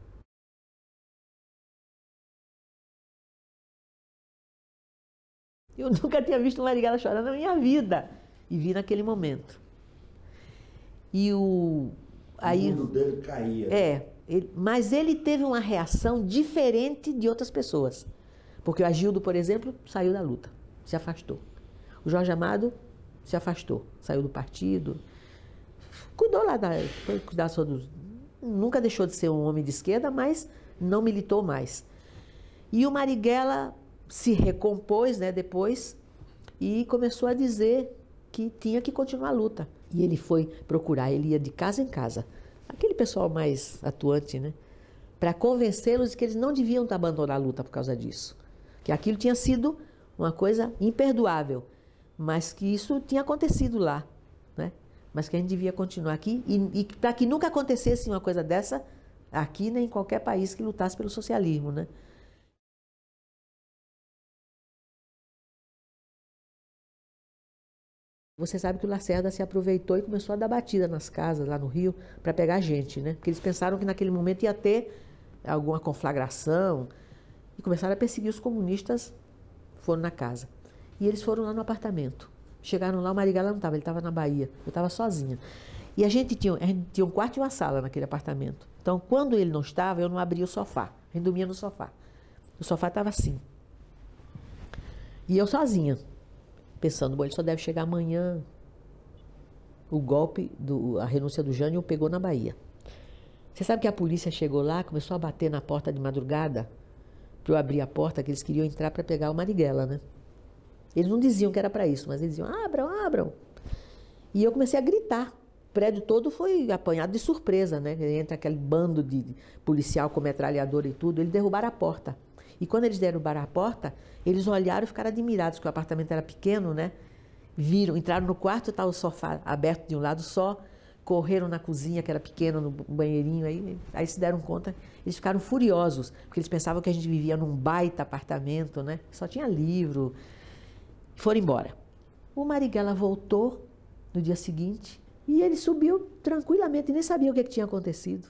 Eu nunca tinha visto o Marighella chorar na minha vida. E vi naquele momento. E o mundo dele caía. Mas ele teve uma reação diferente de outras pessoas. Porque o Agildo, por exemplo, saiu da luta, se afastou. O Jorge Amado se afastou, saiu do partido. Cuidou lá, foi cuidar só dos... Nunca deixou de ser um homem de esquerda, mas não militou mais. E o Marighella se recompôs, né, depois, e começou a dizer que tinha que continuar a luta. E ele foi procurar, ele ia de casa em casa. Aquele pessoal mais atuante, né? Para convencê-los de que eles não deviam abandonar a luta por causa disso. Que aquilo tinha sido uma coisa imperdoável, mas que isso tinha acontecido lá, né? Mas que a gente devia continuar aqui e para que nunca acontecesse uma coisa dessa aqui nem em qualquer país que lutasse pelo socialismo, né? Você sabe que o Lacerda se aproveitou e começou a dar batida nas casas lá no Rio para pegar gente, né? Porque eles pensaram que naquele momento ia ter alguma conflagração e começaram a perseguir os comunistas, foram na casa. E eles foram lá no apartamento. Chegaram lá, o Marighella não estava, ele estava na Bahia, eu estava sozinha. E a gente tinha um quarto e uma sala naquele apartamento. Então, quando ele não estava, eu não abria o sofá, a gente dormia no sofá. O sofá estava assim. E eu sozinha. Pensando, bom, ele só deve chegar amanhã. O golpe, a renúncia do Jânio o pegou na Bahia. Você sabe que a polícia chegou lá, começou a bater na porta de madrugada para eu abrir a porta, que eles queriam entrar para pegar o Marighella, né? Eles não diziam que era para isso, mas eles diziam, abram, abram. E eu comecei a gritar. prédio todo foi apanhado de surpresa, né? Entra aquele bando de policial com metralhadora e tudo, eles derrubaram a porta. E quando eles derrubaram a porta, eles olharam e ficaram admirados, porque o apartamento era pequeno, né? Viram, entraram no quarto, estava o sofá aberto de um lado só, correram na cozinha, que era pequena, no banheirinho, aí se deram conta, eles ficaram furiosos, porque eles pensavam que a gente vivia num baita apartamento, né? Só tinha livro. Foram embora. O Marighella voltou no dia seguinte e ele subiu tranquilamente, nem sabia o que tinha acontecido.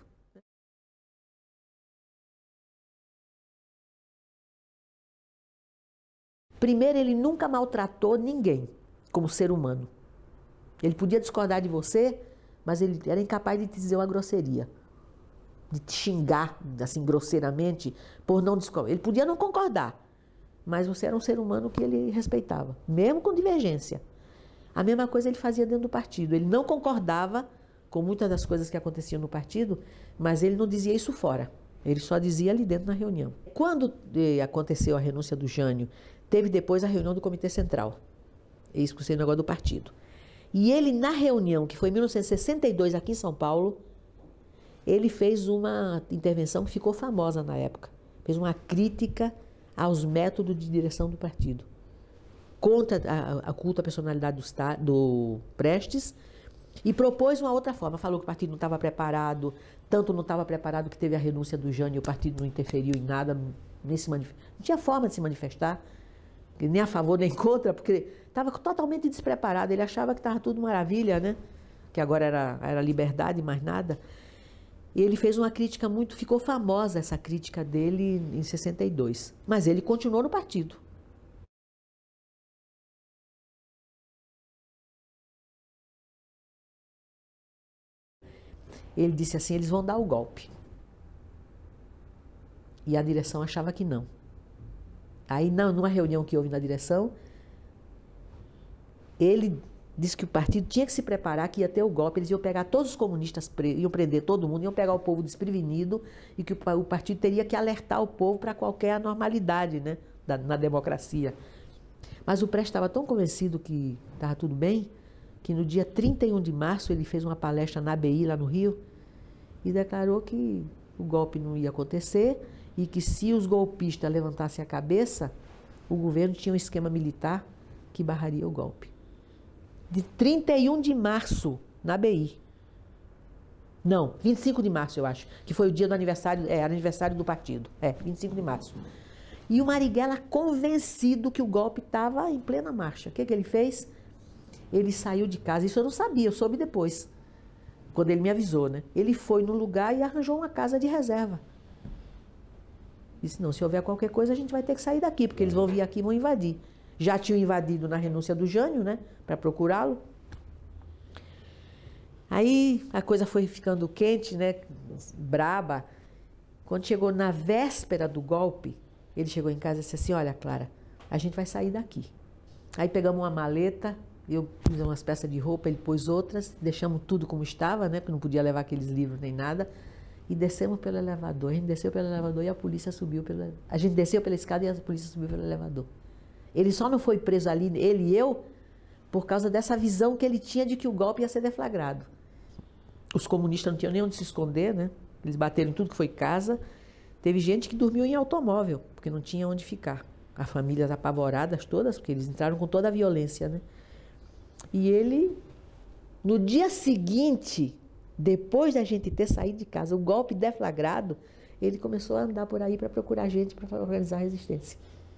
Primeiro, ele nunca maltratou ninguém como ser humano. Ele podia discordar de você, mas ele era incapaz de te dizer uma grosseria, de te xingar assim grosseiramente por não discordar. Ele podia não concordar, mas você era um ser humano que ele respeitava, mesmo com divergência. A mesma coisa ele fazia dentro do partido. Ele não concordava com muitas das coisas que aconteciam no partido, mas ele não dizia isso fora. Ele só dizia ali dentro na reunião. Quando aconteceu a renúncia do Jânio, teve depois a reunião do Comitê Central. Isso que foi o negócio do partido. E ele, na reunião, que foi em 1962, aqui em São Paulo, ele fez uma intervenção que ficou famosa na época. Fez uma crítica aos métodos de direção do partido. Contra a culto à personalidade do Prestes e propôs uma outra forma. Falou que o partido não estava preparado, tanto não estava preparado que teve a renúncia do Jânio e o partido não interferiu em nada, não tinha forma de se manifestar, nem a favor nem contra, porque estava totalmente despreparado. Ele achava que estava tudo maravilha, né? Que agora era liberdade, mais nada. E ele fez uma crítica ficou famosa essa crítica dele em 62. Mas ele continuou no partido. Ele disse assim, eles vão dar o golpe. E a direção achava que não. Aí, numa reunião que houve na direção, ele disse que o partido tinha que se preparar, que ia ter o golpe, eles iam pegar todos os comunistas, iam prender todo mundo, iam pegar o povo desprevenido e que o partido teria que alertar o povo para qualquer anormalidade, né, na democracia. Mas o Prestes estava tão convencido que estava tudo bem, que no dia 31 de março ele fez uma palestra na ABI, lá no Rio, e declarou que o golpe não ia acontecer e que se os golpistas levantassem a cabeça, o governo tinha um esquema militar que barraria o golpe. De 31 de março, na ABI. Não, 25 de março, eu acho, que foi o dia do aniversário, aniversário do partido. 25 de março. E o Marighella convencido que o golpe estava em plena marcha. O que ele fez? Ele saiu de casa, isso eu não sabia, eu soube depois, quando ele me avisou, né? Ele foi no lugar e arranjou uma casa de reserva. Disse, não, se houver qualquer coisa a gente vai ter que sair daqui, porque eles vão vir aqui e vão invadir. Já tinham invadido na renúncia do Jânio, né? Para procurá-lo. Aí a coisa foi ficando quente, né? Braba. Quando chegou na véspera do golpe, ele chegou em casa e disse assim, olha, Clara, a gente vai sair daqui. Aí pegamos uma maleta, eu pus umas peças de roupa, ele pôs outras, deixamos tudo como estava, né? Porque não podia levar aqueles livros nem nada. E descemos pelo elevador. A gente desceu pelo elevador e a polícia subiu pelo... A gente desceu pela escada e a polícia subiu pelo elevador. Ele só não foi preso ali, ele e eu, por causa dessa visão que ele tinha de que o golpe ia ser deflagrado. Os comunistas não tinham nem onde se esconder, né? Eles bateram em tudo que foi casa. Teve gente que dormiu em automóvel, porque não tinha onde ficar. As famílias apavoradas todas, porque eles entraram com toda a violência, né? E ele, no dia seguinte, depois da gente ter saído de casa, o golpe deflagrado, ele começou a andar por aí para procurar gente para organizar a resistência.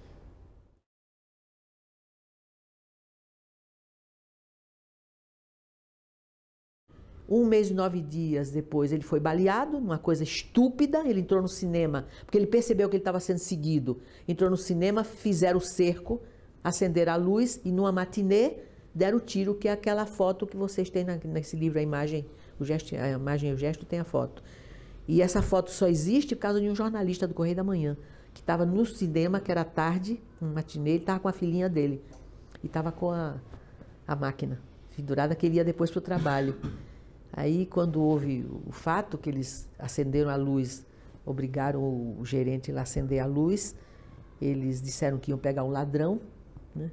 Um mês e 9 dias depois, ele foi baleado, uma coisa estúpida. Ele entrou no cinema, porque ele percebeu que ele estava sendo seguido. Entrou no cinema, fizeram o cerco, acenderam a luz e numa matinê deram o tiro, que é aquela foto que vocês têm nesse livro, a imagem e o gesto tem a foto. E essa foto só existe por causa de um jornalista do Correio da Manhã, que estava no cinema, que era tarde, um matinê, ele estava com a filhinha dele. E estava com a máquina pendurada, que ele ia depois para o trabalho. Aí, quando houve o fato que eles acenderam a luz, obrigaram o gerente a acender a luz, eles disseram que iam pegar um ladrão, né?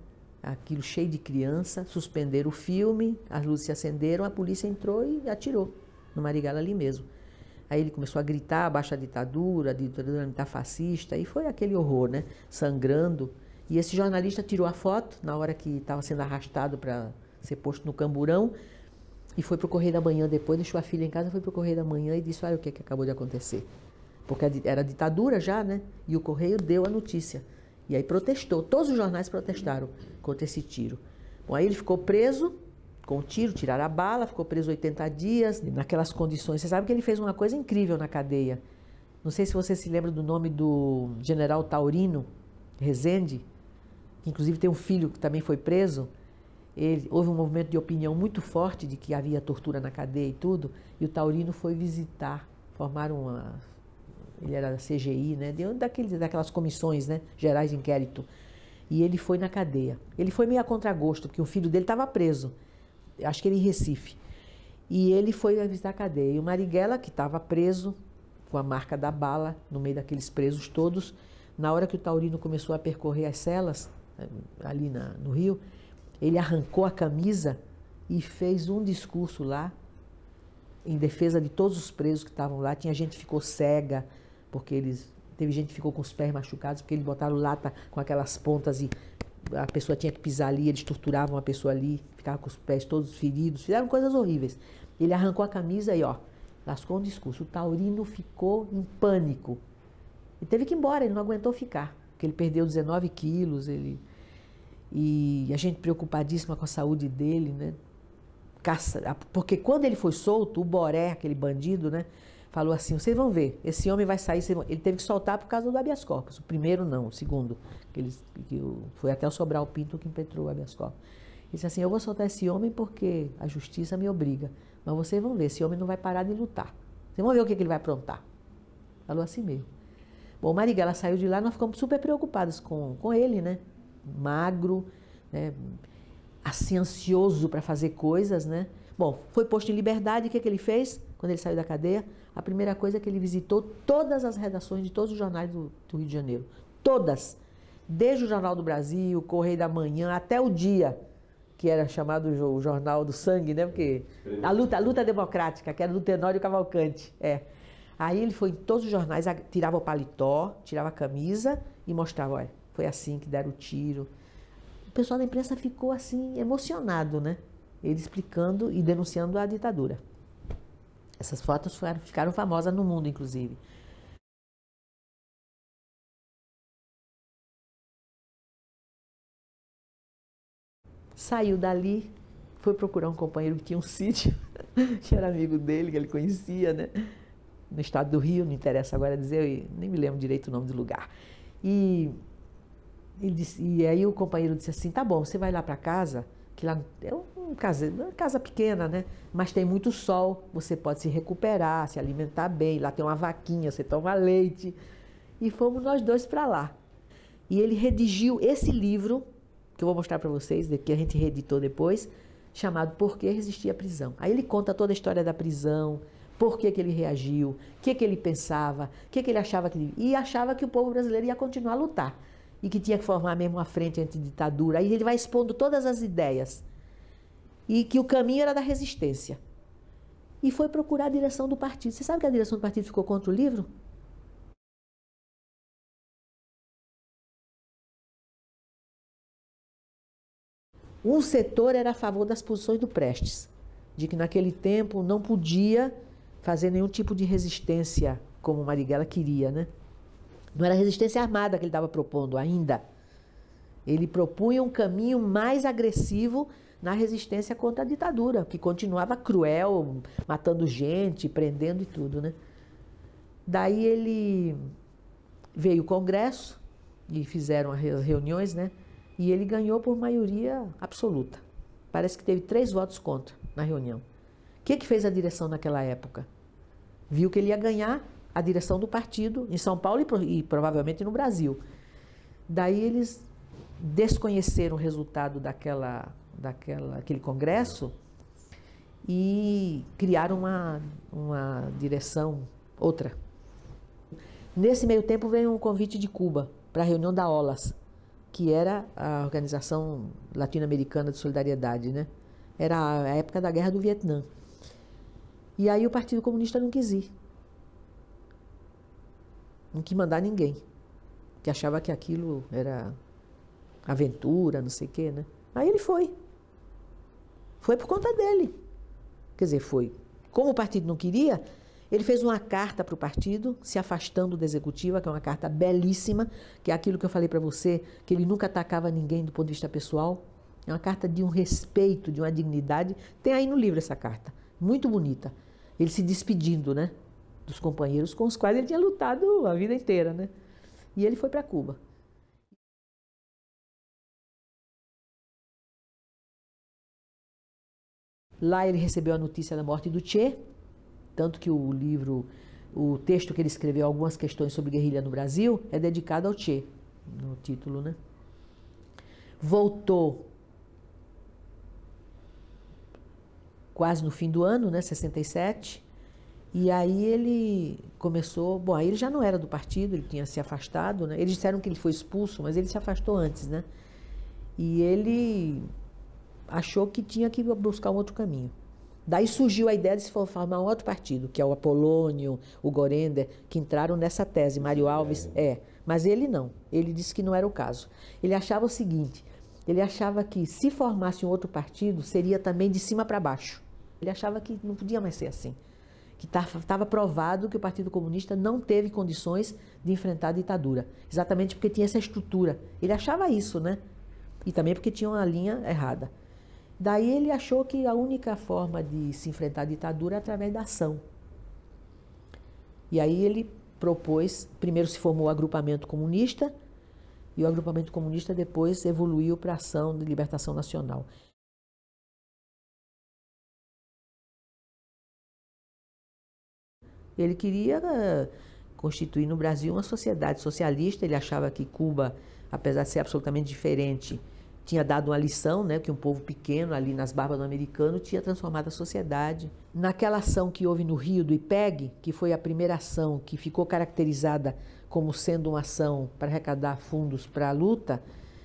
aquilo cheio de criança, suspenderam o filme, as luzes se acenderam, a polícia entrou e atirou no Marighella ali mesmo. Aí ele começou a gritar, abaixo a ditadura está fascista, e foi aquele horror, né? Sangrando. E esse jornalista tirou a foto na hora que estava sendo arrastado para ser posto no camburão e foi para o Correio da Manhã depois, deixou a filha em casa, foi para o Correio da Manhã e disse, olha o que acabou de acontecer. Porque era ditadura já, né? E o Correio deu a notícia. E aí protestou, todos os jornais protestaram contra esse tiro. Bom, aí ele ficou preso com o tiro, tiraram a bala, ficou preso 80 dias, naquelas condições. Você sabe que ele fez uma coisa incrível na cadeia. Não sei se você se lembra do nome do general Taurino Rezende, que inclusive tem um filho que também foi preso. Houve um movimento de opinião muito forte de que havia tortura na cadeia e tudo, e o Taurino foi visitar, formaram uma... Ele era da CGI, né, daquelas comissões, né, gerais de inquérito, e ele foi na cadeia. Ele foi meio a contragosto, porque o filho dele estava preso, acho que ele em Recife, e ele foi visitar a cadeia. E o Marighella, que estava preso, com a marca da bala, no meio daqueles presos todos, na hora que o Taurino começou a percorrer as celas, ali no Rio, ele arrancou a camisa e fez um discurso lá, em defesa de todos os presos que estavam lá. Tinha gente que ficou cega, porque teve gente que ficou com os pés machucados, porque eles botaram lata com aquelas pontas e a pessoa tinha que pisar ali, eles torturavam a pessoa ali, ficava com os pés todos feridos, fizeram coisas horríveis. Ele arrancou a camisa e, ó, lascou um discurso. O Taurino ficou em pânico. E teve que ir embora, ele não aguentou ficar, porque ele perdeu 19 quilos, e a gente preocupadíssima com a saúde dele, né? Porque quando ele foi solto, o Boré, aquele bandido, né, falou assim, vocês vão ver, esse homem vai sair, ele teve que soltar por causa do habeas corpus, o primeiro não, o segundo, foi até o Sobral Pinto que impetrou o habeas corpus. Ele disse assim, eu vou soltar esse homem porque a justiça me obriga, mas vocês vão ver, esse homem não vai parar de lutar, vocês vão ver o que ele vai aprontar. Falou assim mesmo. Bom, o Marighella saiu de lá, nós ficamos super preocupados com ele, né, magro, né, assim, ansioso para fazer coisas, né? Bom, foi posto em liberdade, o que ele fez quando ele saiu da cadeia? A primeira coisa é que ele visitou todas as redações de todos os jornais do Rio de Janeiro. Todas. Desde o Jornal do Brasil, o Correio da Manhã, até o Dia, que era chamado o Jornal do Sangue, né? Porque a luta democrática, que era do Tenório Cavalcante. Aí ele foi em todos os jornais, tirava o paletó, tirava a camisa e mostrava, olha, foi assim que deram o tiro. O pessoal da imprensa ficou assim, emocionado, né? Ele explicando e denunciando a ditadura. Essas fotos ficaram famosas no mundo, inclusive. Saiu dali, foi procurar um companheiro que tinha um sítio, que era amigo dele, que ele conhecia, né? No estado do Rio, não interessa agora dizer, eu nem me lembro direito o nome do lugar. E aí o companheiro disse assim, tá bom, você vai lá para casa, que lá é uma casa pequena, né? Mas tem muito sol, você pode se recuperar, se alimentar bem, lá tem uma vaquinha, você toma leite. E fomos nós dois para lá. E ele redigiu esse livro, que eu vou mostrar para vocês, que a gente reeditou depois, chamado Por que Resistir à Prisão. Aí ele conta toda a história da prisão, por que ele reagiu, o que ele pensava, o que ele achava que... E achava que o povo brasileiro ia continuar a lutar. E que tinha que formar mesmo uma frente antiditadura. Aí ele vai expondo todas as ideias. E que o caminho era da resistência. E foi procurar a direção do partido. Você sabe que a direção do partido ficou contra o livro? Um setor era a favor das posições do Prestes, de que naquele tempo não podia fazer nenhum tipo de resistência como o Marighella queria, né? Não era resistência armada que ele estava propondo ainda. Ele propunha um caminho mais agressivo na resistência contra a ditadura, que continuava cruel, matando gente, prendendo e tudo, né? Daí ele veio o Congresso e fizeram as reuniões, né? E ele ganhou por maioria absoluta. Parece que teve 3 votos contra na reunião. O que fez a direção naquela época? Viu que ele ia ganhar a direção do partido em São Paulo e provavelmente no Brasil. Daí eles desconheceram o resultado daquele congresso e criaram uma direção, outra. Nesse meio tempo veio um convite de Cuba para a reunião da OLAS, que era a Organização Latino-Americana de Solidariedade, né? Era a época da Guerra do Vietnã. E aí o Partido Comunista não quis ir. Não quis mandar ninguém. Que achava que aquilo era aventura, não sei o quê, né? Aí ele foi. Foi por conta dele. Quer dizer, foi. Como o partido não queria, ele fez uma carta para o partido, se afastando da executiva, que é uma carta belíssima, que é aquilo que eu falei para você, que ele nunca atacava ninguém do ponto de vista pessoal. É uma carta de um respeito, de uma dignidade. Tem aí no livro essa carta, muito bonita. Ele se despedindo, né, dos companheiros com os quais ele tinha lutado a vida inteira, né? E ele foi para Cuba. Lá ele recebeu a notícia da morte do Che, tanto que o livro, o texto que ele escreveu, algumas questões sobre guerrilha no Brasil, é dedicado ao Che, no título, né? Voltou quase no fim do ano, né, 67, e aí ele começou, bom, aí ele já não era do partido, ele tinha se afastado, né? Eles disseram que ele foi expulso, mas ele se afastou antes, né? E ele achou que tinha que buscar um outro caminho. Daí surgiu a ideia de se formar um outro partido, que é o Apolônio, o Gorender, que entraram nessa tese. Mário Alves, mas ele não. Ele disse que não era o caso. Ele achava o seguinte, ele achava que se formasse um outro partido, seria também de cima para baixo. Ele achava que não podia mais ser assim. Que estava provado que o Partido Comunista não teve condições de enfrentar a ditadura. Exatamente porque tinha essa estrutura. Ele achava isso, né? E também porque tinha uma linha errada. Daí ele achou que a única forma de se enfrentar a ditadura é através da ação. E aí ele propôs, primeiro se formou o agrupamento comunista, e o agrupamento comunista depois evoluiu para a ação de libertação nacional. Ele queria constituir no Brasil uma sociedade socialista, ele achava que Cuba, apesar de ser absolutamente diferente, tinha dado uma lição, né, que um povo pequeno ali nas barbas do americano tinha transformado a sociedade. Naquela ação que houve no Rio do IPEG, que foi a primeira ação que ficou caracterizada como sendo uma ação para arrecadar fundos para a luta,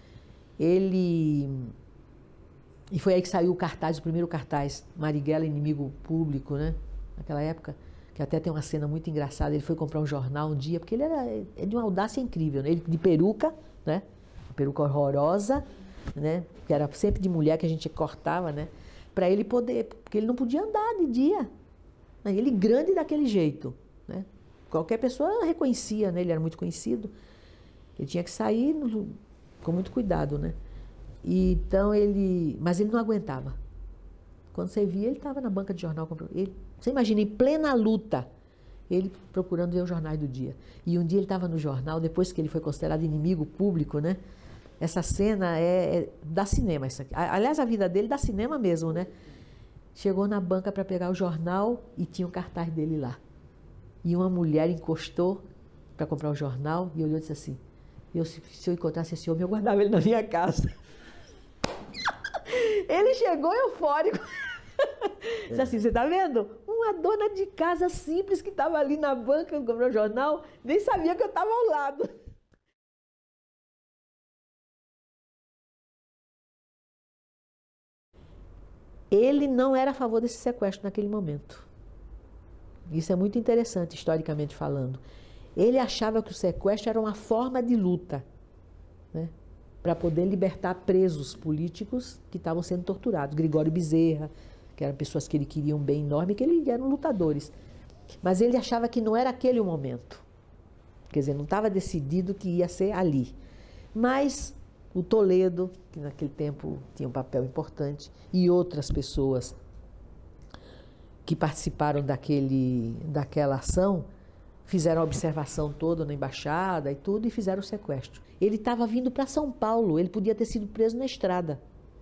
e foi aí que saiu o cartaz, o primeiro cartaz, Marighella, inimigo público, né, naquela época, que até tem uma cena muito engraçada, ele foi comprar um jornal um dia, porque ele é de uma audácia incrível, né? Ele de peruca, né, uma peruca horrorosa, né, que era sempre de mulher que a gente cortava, né, para ele poder, porque ele não podia andar de dia, ele grande daquele jeito, né, qualquer pessoa reconhecia, né, ele era muito conhecido, ele tinha que sair com muito cuidado, né, e então mas ele não aguentava, quando você via ele estava na banca de jornal, você imagina, em plena luta, ele procurando ver os jornais do dia, e um dia ele estava no jornal, depois que ele foi considerado inimigo público, né. Essa cena dá cinema, isso aqui. Aliás, a vida dele dá cinema mesmo, né? Chegou na banca para pegar o jornal e tinha o cartaz dele lá. E uma mulher encostou para comprar o jornal e olhou e disse assim, se eu encontrasse esse homem, eu guardava ele na minha casa. Ele chegou eufórico. Disse assim, você está vendo? Uma dona de casa simples que estava ali na banca comprando o jornal, nem sabia que eu estava ao lado. Ele não era a favor desse sequestro naquele momento. Isso é muito interessante, historicamente falando. Ele achava que o sequestro era uma forma de luta, né, para poder libertar presos políticos que estavam sendo torturados. Gregório Bezerra, que eram pessoas que ele queria um bem enorme, que eram lutadores. Mas ele achava que não era aquele o momento. Quer dizer, não estava decidido que ia ser ali. Mas o Toledo, que naquele tempo tinha um papel importante, e outras pessoas que participaram daquela ação, fizeram a observação toda na embaixada e tudo, e fizeram o sequestro. Ele estava vindo para São Paulo, ele podia ter sido preso na estrada.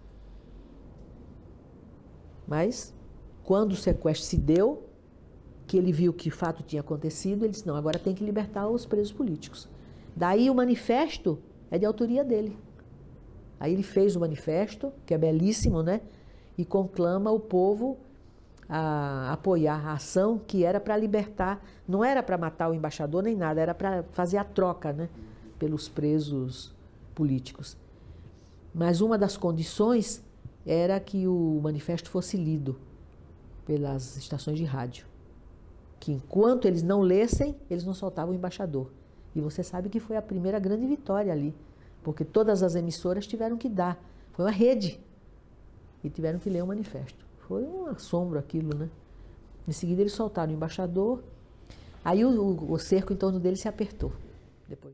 Mas, quando o sequestro se deu, que ele viu que o fato tinha acontecido, ele disse, não, agora tem que libertar os presos políticos. Daí o manifesto é de autoria dele. Aí ele fez o manifesto, que é belíssimo, né? E conclama o povo a apoiar a ação que era para libertar, não era para matar o embaixador nem nada, era para fazer a troca, né? Pelos presos políticos. Mas uma das condições era que o manifesto fosse lido pelas estações de rádio. Que enquanto eles não lessem, eles não soltavam o embaixador. E você sabe que foi a primeira grande vitória ali, porque todas as emissoras tiveram que dar. Foi uma rede. E tiveram que ler o manifesto. Foi um assombro aquilo, né? Em seguida eles soltaram o embaixador, aí o cerco em torno dele se apertou. Depois.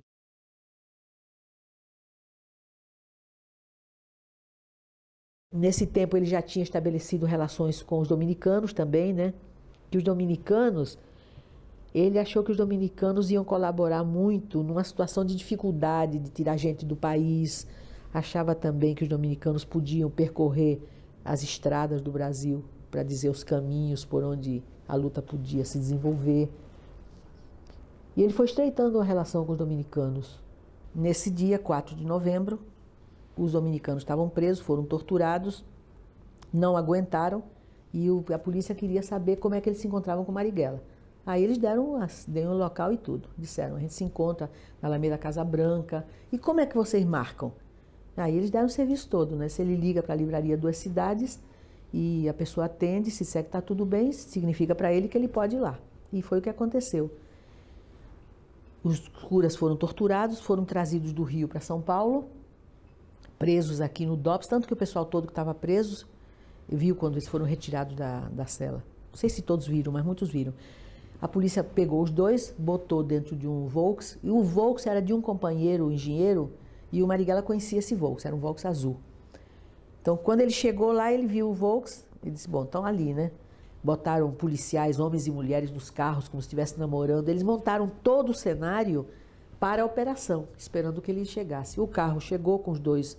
Nesse tempo ele já tinha estabelecido relações com os dominicanos também, né? Que os dominicanos, ele achou que os dominicanos iam colaborar muito numa situação de dificuldade de tirar gente do país. Achava também que os dominicanos podiam percorrer as estradas do Brasil para dizer os caminhos por onde a luta podia se desenvolver. E ele foi estreitando a relação com os dominicanos. Nesse dia, 4 de novembro, os dominicanos estavam presos, foram torturados, não aguentaram e a polícia queria saber como é que eles se encontravam com Marighella. Aí eles deram o local e tudo. Disseram, a gente se encontra na Alameda Casa Branca. E como é que vocês marcam? Aí eles deram o serviço todo, né? Se ele liga para a livraria Duas Cidades e a pessoa atende, se disser que está tudo bem, significa para ele que ele pode ir lá. E foi o que aconteceu. Os curas foram torturados, foram trazidos do Rio para São Paulo, presos aqui no DOPS, tanto que o pessoal todo que estava preso viu quando eles foram retirados da cela. Não sei se todos viram, mas muitos viram. A polícia pegou os dois, botou dentro de um Volks, e o Volks era de um companheiro, um engenheiro, e o Marighella conhecia esse Volks, era um Volks azul. Então, quando ele chegou lá, ele viu o Volks, ele disse, bom, estão ali, né? Botaram policiais, homens e mulheres nos carros, como se estivessem namorando. Eles montaram todo o cenário para a operação, esperando que ele chegasse. O carro chegou com os dois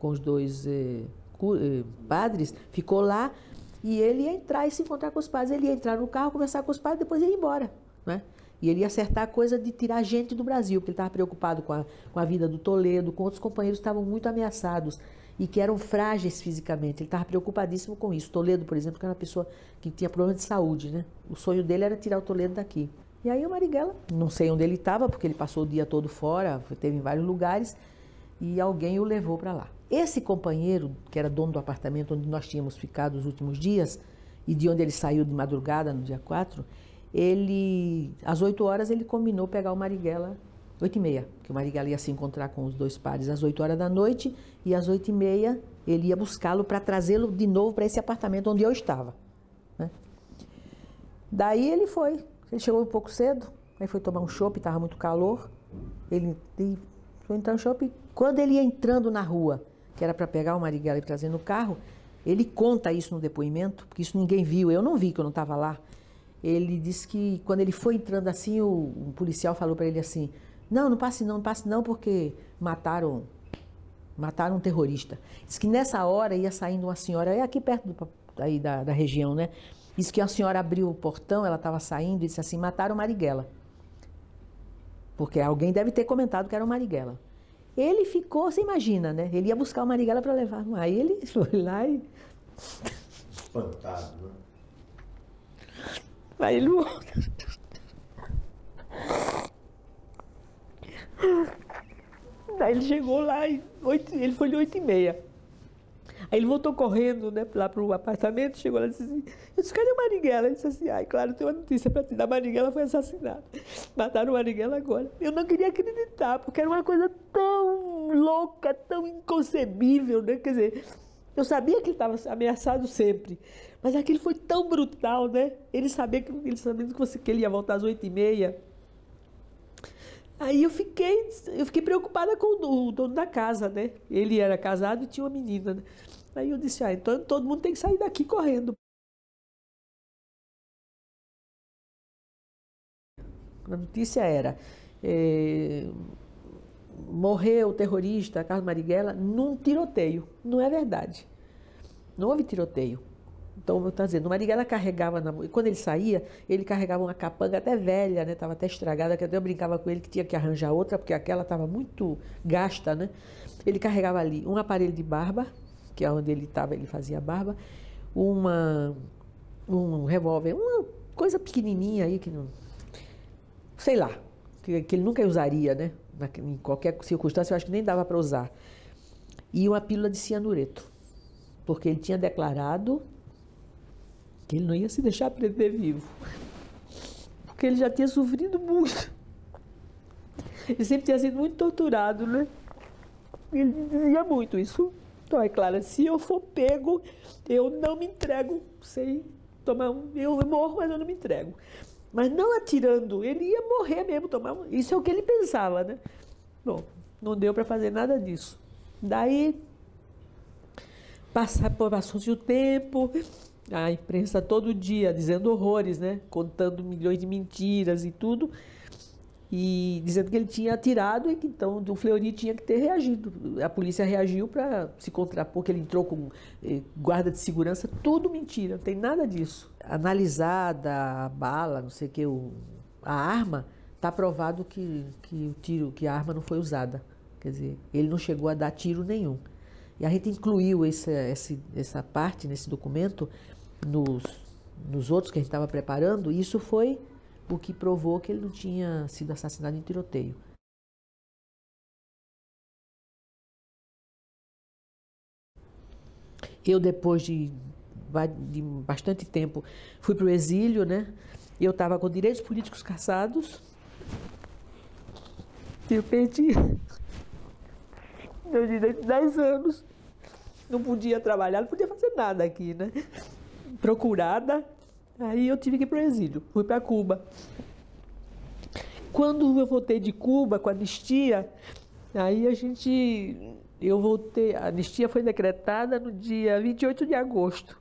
padres, ficou lá, e ele ia entrar e se encontrar com os padres. Ele ia entrar no carro, conversar com os padres, depois ia embora, né? E ele ia acertar a coisa de tirar gente do Brasil, porque ele estava preocupado com a vida do Toledo, com outros companheiros que estavam muito ameaçados e que eram frágeis fisicamente. Ele estava preocupadíssimo com isso. Toledo, por exemplo, que era uma pessoa que tinha problema de saúde, né? O sonho dele era tirar o Toledo daqui. E aí o Marighella, não sei onde ele estava, porque ele passou o dia todo fora, esteve em vários lugares, e alguém o levou para lá. Esse companheiro, que era dono do apartamento onde nós tínhamos ficado os últimos dias, e de onde ele saiu de madrugada, no dia 4, às 8 horas, ele combinou pegar o Marighella, 8h30, que o Marighella ia se encontrar com os dois padres às 8 horas da noite, e às 8h30 ele ia buscá-lo para trazê-lo de novo para esse apartamento onde eu estava, né? Daí ele chegou um pouco cedo, aí foi tomar um chopp, estava muito calor, ele foi entrar no chopp, quando ele ia entrando na rua, que era para pegar o Marighella e trazer no carro, ele conta isso no depoimento, porque isso ninguém viu, eu não vi, que eu não estava lá. Ele disse que quando ele foi entrando assim, o policial falou para ele assim, não passe não, porque mataram um terrorista. Diz que nessa hora ia saindo uma senhora, é aqui perto aí da região, né? Diz que a senhora abriu o portão, ela estava saindo e disse assim, mataram o Marighella. Porque alguém deve ter comentado que era o Marighella. Ele ficou, você imagina, né? Ele ia buscar o Marighella para levar. Aí ele foi lá e... Espantado, né? Aí ele... Daí ele chegou lá, ele foi de 8h30. Aí ele voltou correndo, né, lá para o apartamento, chegou lá e disse assim, eu disse, cadê o Marighella? Ele disse assim, claro, tem uma notícia para te dar, Marighella foi assassinado. Mataram o Marighella agora. Eu não queria acreditar, porque era uma coisa tão louca, tão inconcebível, né? Quer dizer, eu sabia que ele estava ameaçado sempre, mas aquilo foi tão brutal, né? Ele sabendo que ele ia voltar às 8h30. Aí eu fiquei preocupada com o dono da casa, né? Ele era casado e tinha uma menina, né? Aí eu disse, então todo mundo tem que sair daqui correndo. A notícia era, morreu o terrorista Carlos Marighella num tiroteio. Não é verdade. Não houve tiroteio. Então, eu estou dizendo, o Marighella carregava, quando ele saía, ele carregava uma capanga até velha, né? Estava até estragada, que até eu brincava com ele que tinha que arranjar outra, porque aquela estava muito gasta, né? Ele carregava ali um aparelho de barba, que é onde ele estava, ele fazia barba, um revólver, uma coisa pequenininha aí, que não... sei lá, que ele nunca usaria, né? em qualquer circunstância, eu acho que nem dava para usar. E uma pílula de cianureto, porque ele tinha declarado que ele não ia se deixar prender vivo, porque ele já tinha sofrido muito. Ele sempre tinha sido muito torturado, né? Ele dizia muito isso. Então, é claro, se eu for pego, eu não me entrego, sei tomar eu morro, mas eu não me entrego. Mas não atirando, ele ia morrer mesmo, isso é o que ele pensava, né? Bom, não deu para fazer nada disso. Daí, passou-se o tempo, a imprensa todo dia dizendo horrores, né? Contando milhões de mentiras e tudo, e dizendo que ele tinha atirado e que então o Fleury tinha que ter reagido. A polícia reagiu para se contrapor, que ele entrou com guarda de segurança, tudo mentira, não tem nada disso. Analisada a bala, não sei o que, a arma, está provado que a arma não foi usada. Quer dizer, ele não chegou a dar tiro nenhum. E a gente incluiu essa parte nesse documento nos outros que a gente estava preparando, e isso foi o que provou que ele não tinha sido assassinado em tiroteio. Eu, depois de bastante tempo, fui para o exílio, né? Eu estava com direitos políticos cassados. Eu perdi meu direito de 10 anos. Não podia trabalhar, não podia fazer nada aqui, né? Procurada. Aí eu tive que ir para o exílio, fui para Cuba. Quando eu voltei de Cuba com a anistia, aí eu voltei, a anistia foi decretada no dia 28 de agosto.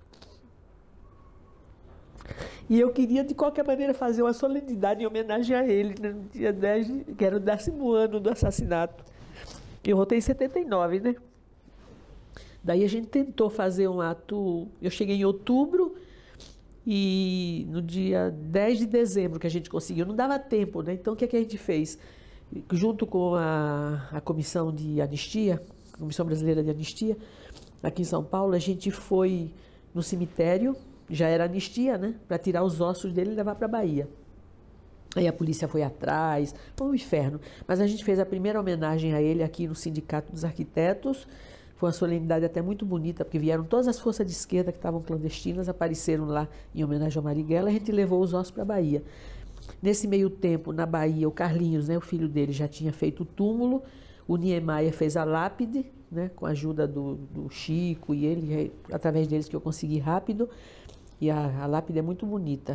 E eu queria, de qualquer maneira, fazer uma solenidade em homenagem a ele, né, no dia 10, que era o 10º ano do assassinato. Eu voltei em 79, né? Daí a gente tentou fazer um ato, eu cheguei em outubro, e no dia 10 de dezembro que a gente conseguiu, não dava tempo, né? Então o que é que a gente fez? Junto com a Comissão de Anistia, Comissão Brasileira de Anistia, aqui em São Paulo, a gente foi no cemitério, já era anistia, né? Para tirar os ossos dele e levar para a Bahia. Aí a polícia foi atrás, foi um inferno. Mas a gente fez a primeira homenagem a ele aqui no Sindicato dos Arquitetos. Foi uma solenidade até muito bonita, porque vieram todas as forças de esquerda que estavam clandestinas, apareceram lá em homenagem ao Marighella, a gente levou os ossos para a Bahia. Nesse meio tempo, na Bahia, o Carlinhos, né, o filho dele, já tinha feito o túmulo, o Niemeyer fez a lápide, né, com a ajuda do Chico e ele, através deles que eu consegui rápido, e a lápide é muito bonita.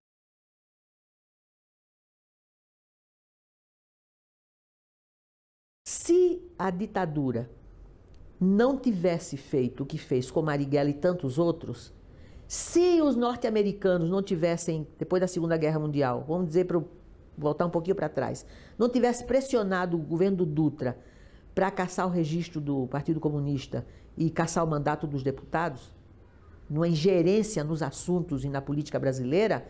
Se a ditadura não tivesse feito o que fez com Marighella e tantos outros, se os norte-americanos não tivessem, depois da Segunda Guerra Mundial, vamos dizer, voltar um pouquinho para trás, não tivesse pressionado o governo do Dutra para caçar o registro do Partido Comunista e caçar o mandato dos deputados, numa ingerência nos assuntos e na política brasileira,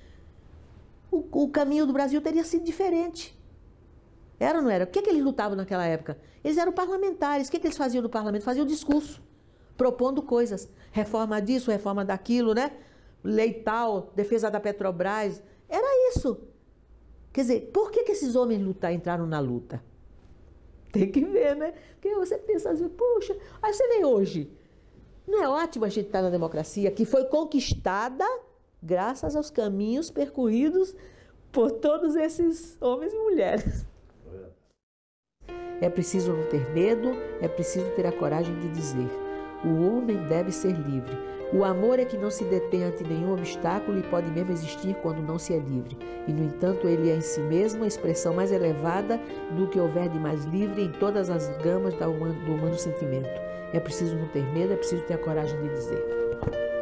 o caminho do Brasil teria sido diferente. Era ou não era? O que eles lutavam naquela época? Eles eram parlamentares. O que eles faziam no parlamento? Faziam discurso, propondo coisas. Reforma disso, reforma daquilo, né? Lei tal, defesa da Petrobras. Era isso. Quer dizer, por que esses homens entraram na luta? Tem que ver, né? Porque você pensa assim, puxa, aí você vê hoje. Não é ótimo a gente estar na democracia que foi conquistada graças aos caminhos percorridos por todos esses homens e mulheres. É preciso não ter medo, é preciso ter a coragem de dizer: o homem deve ser livre. O amor é que não se detém ante nenhum obstáculo e pode mesmo existir quando não se é livre. E, no entanto, ele é em si mesmo a expressão mais elevada do que houver de mais livre em todas as gamas do humano sentimento. É preciso não ter medo, é preciso ter a coragem de dizer.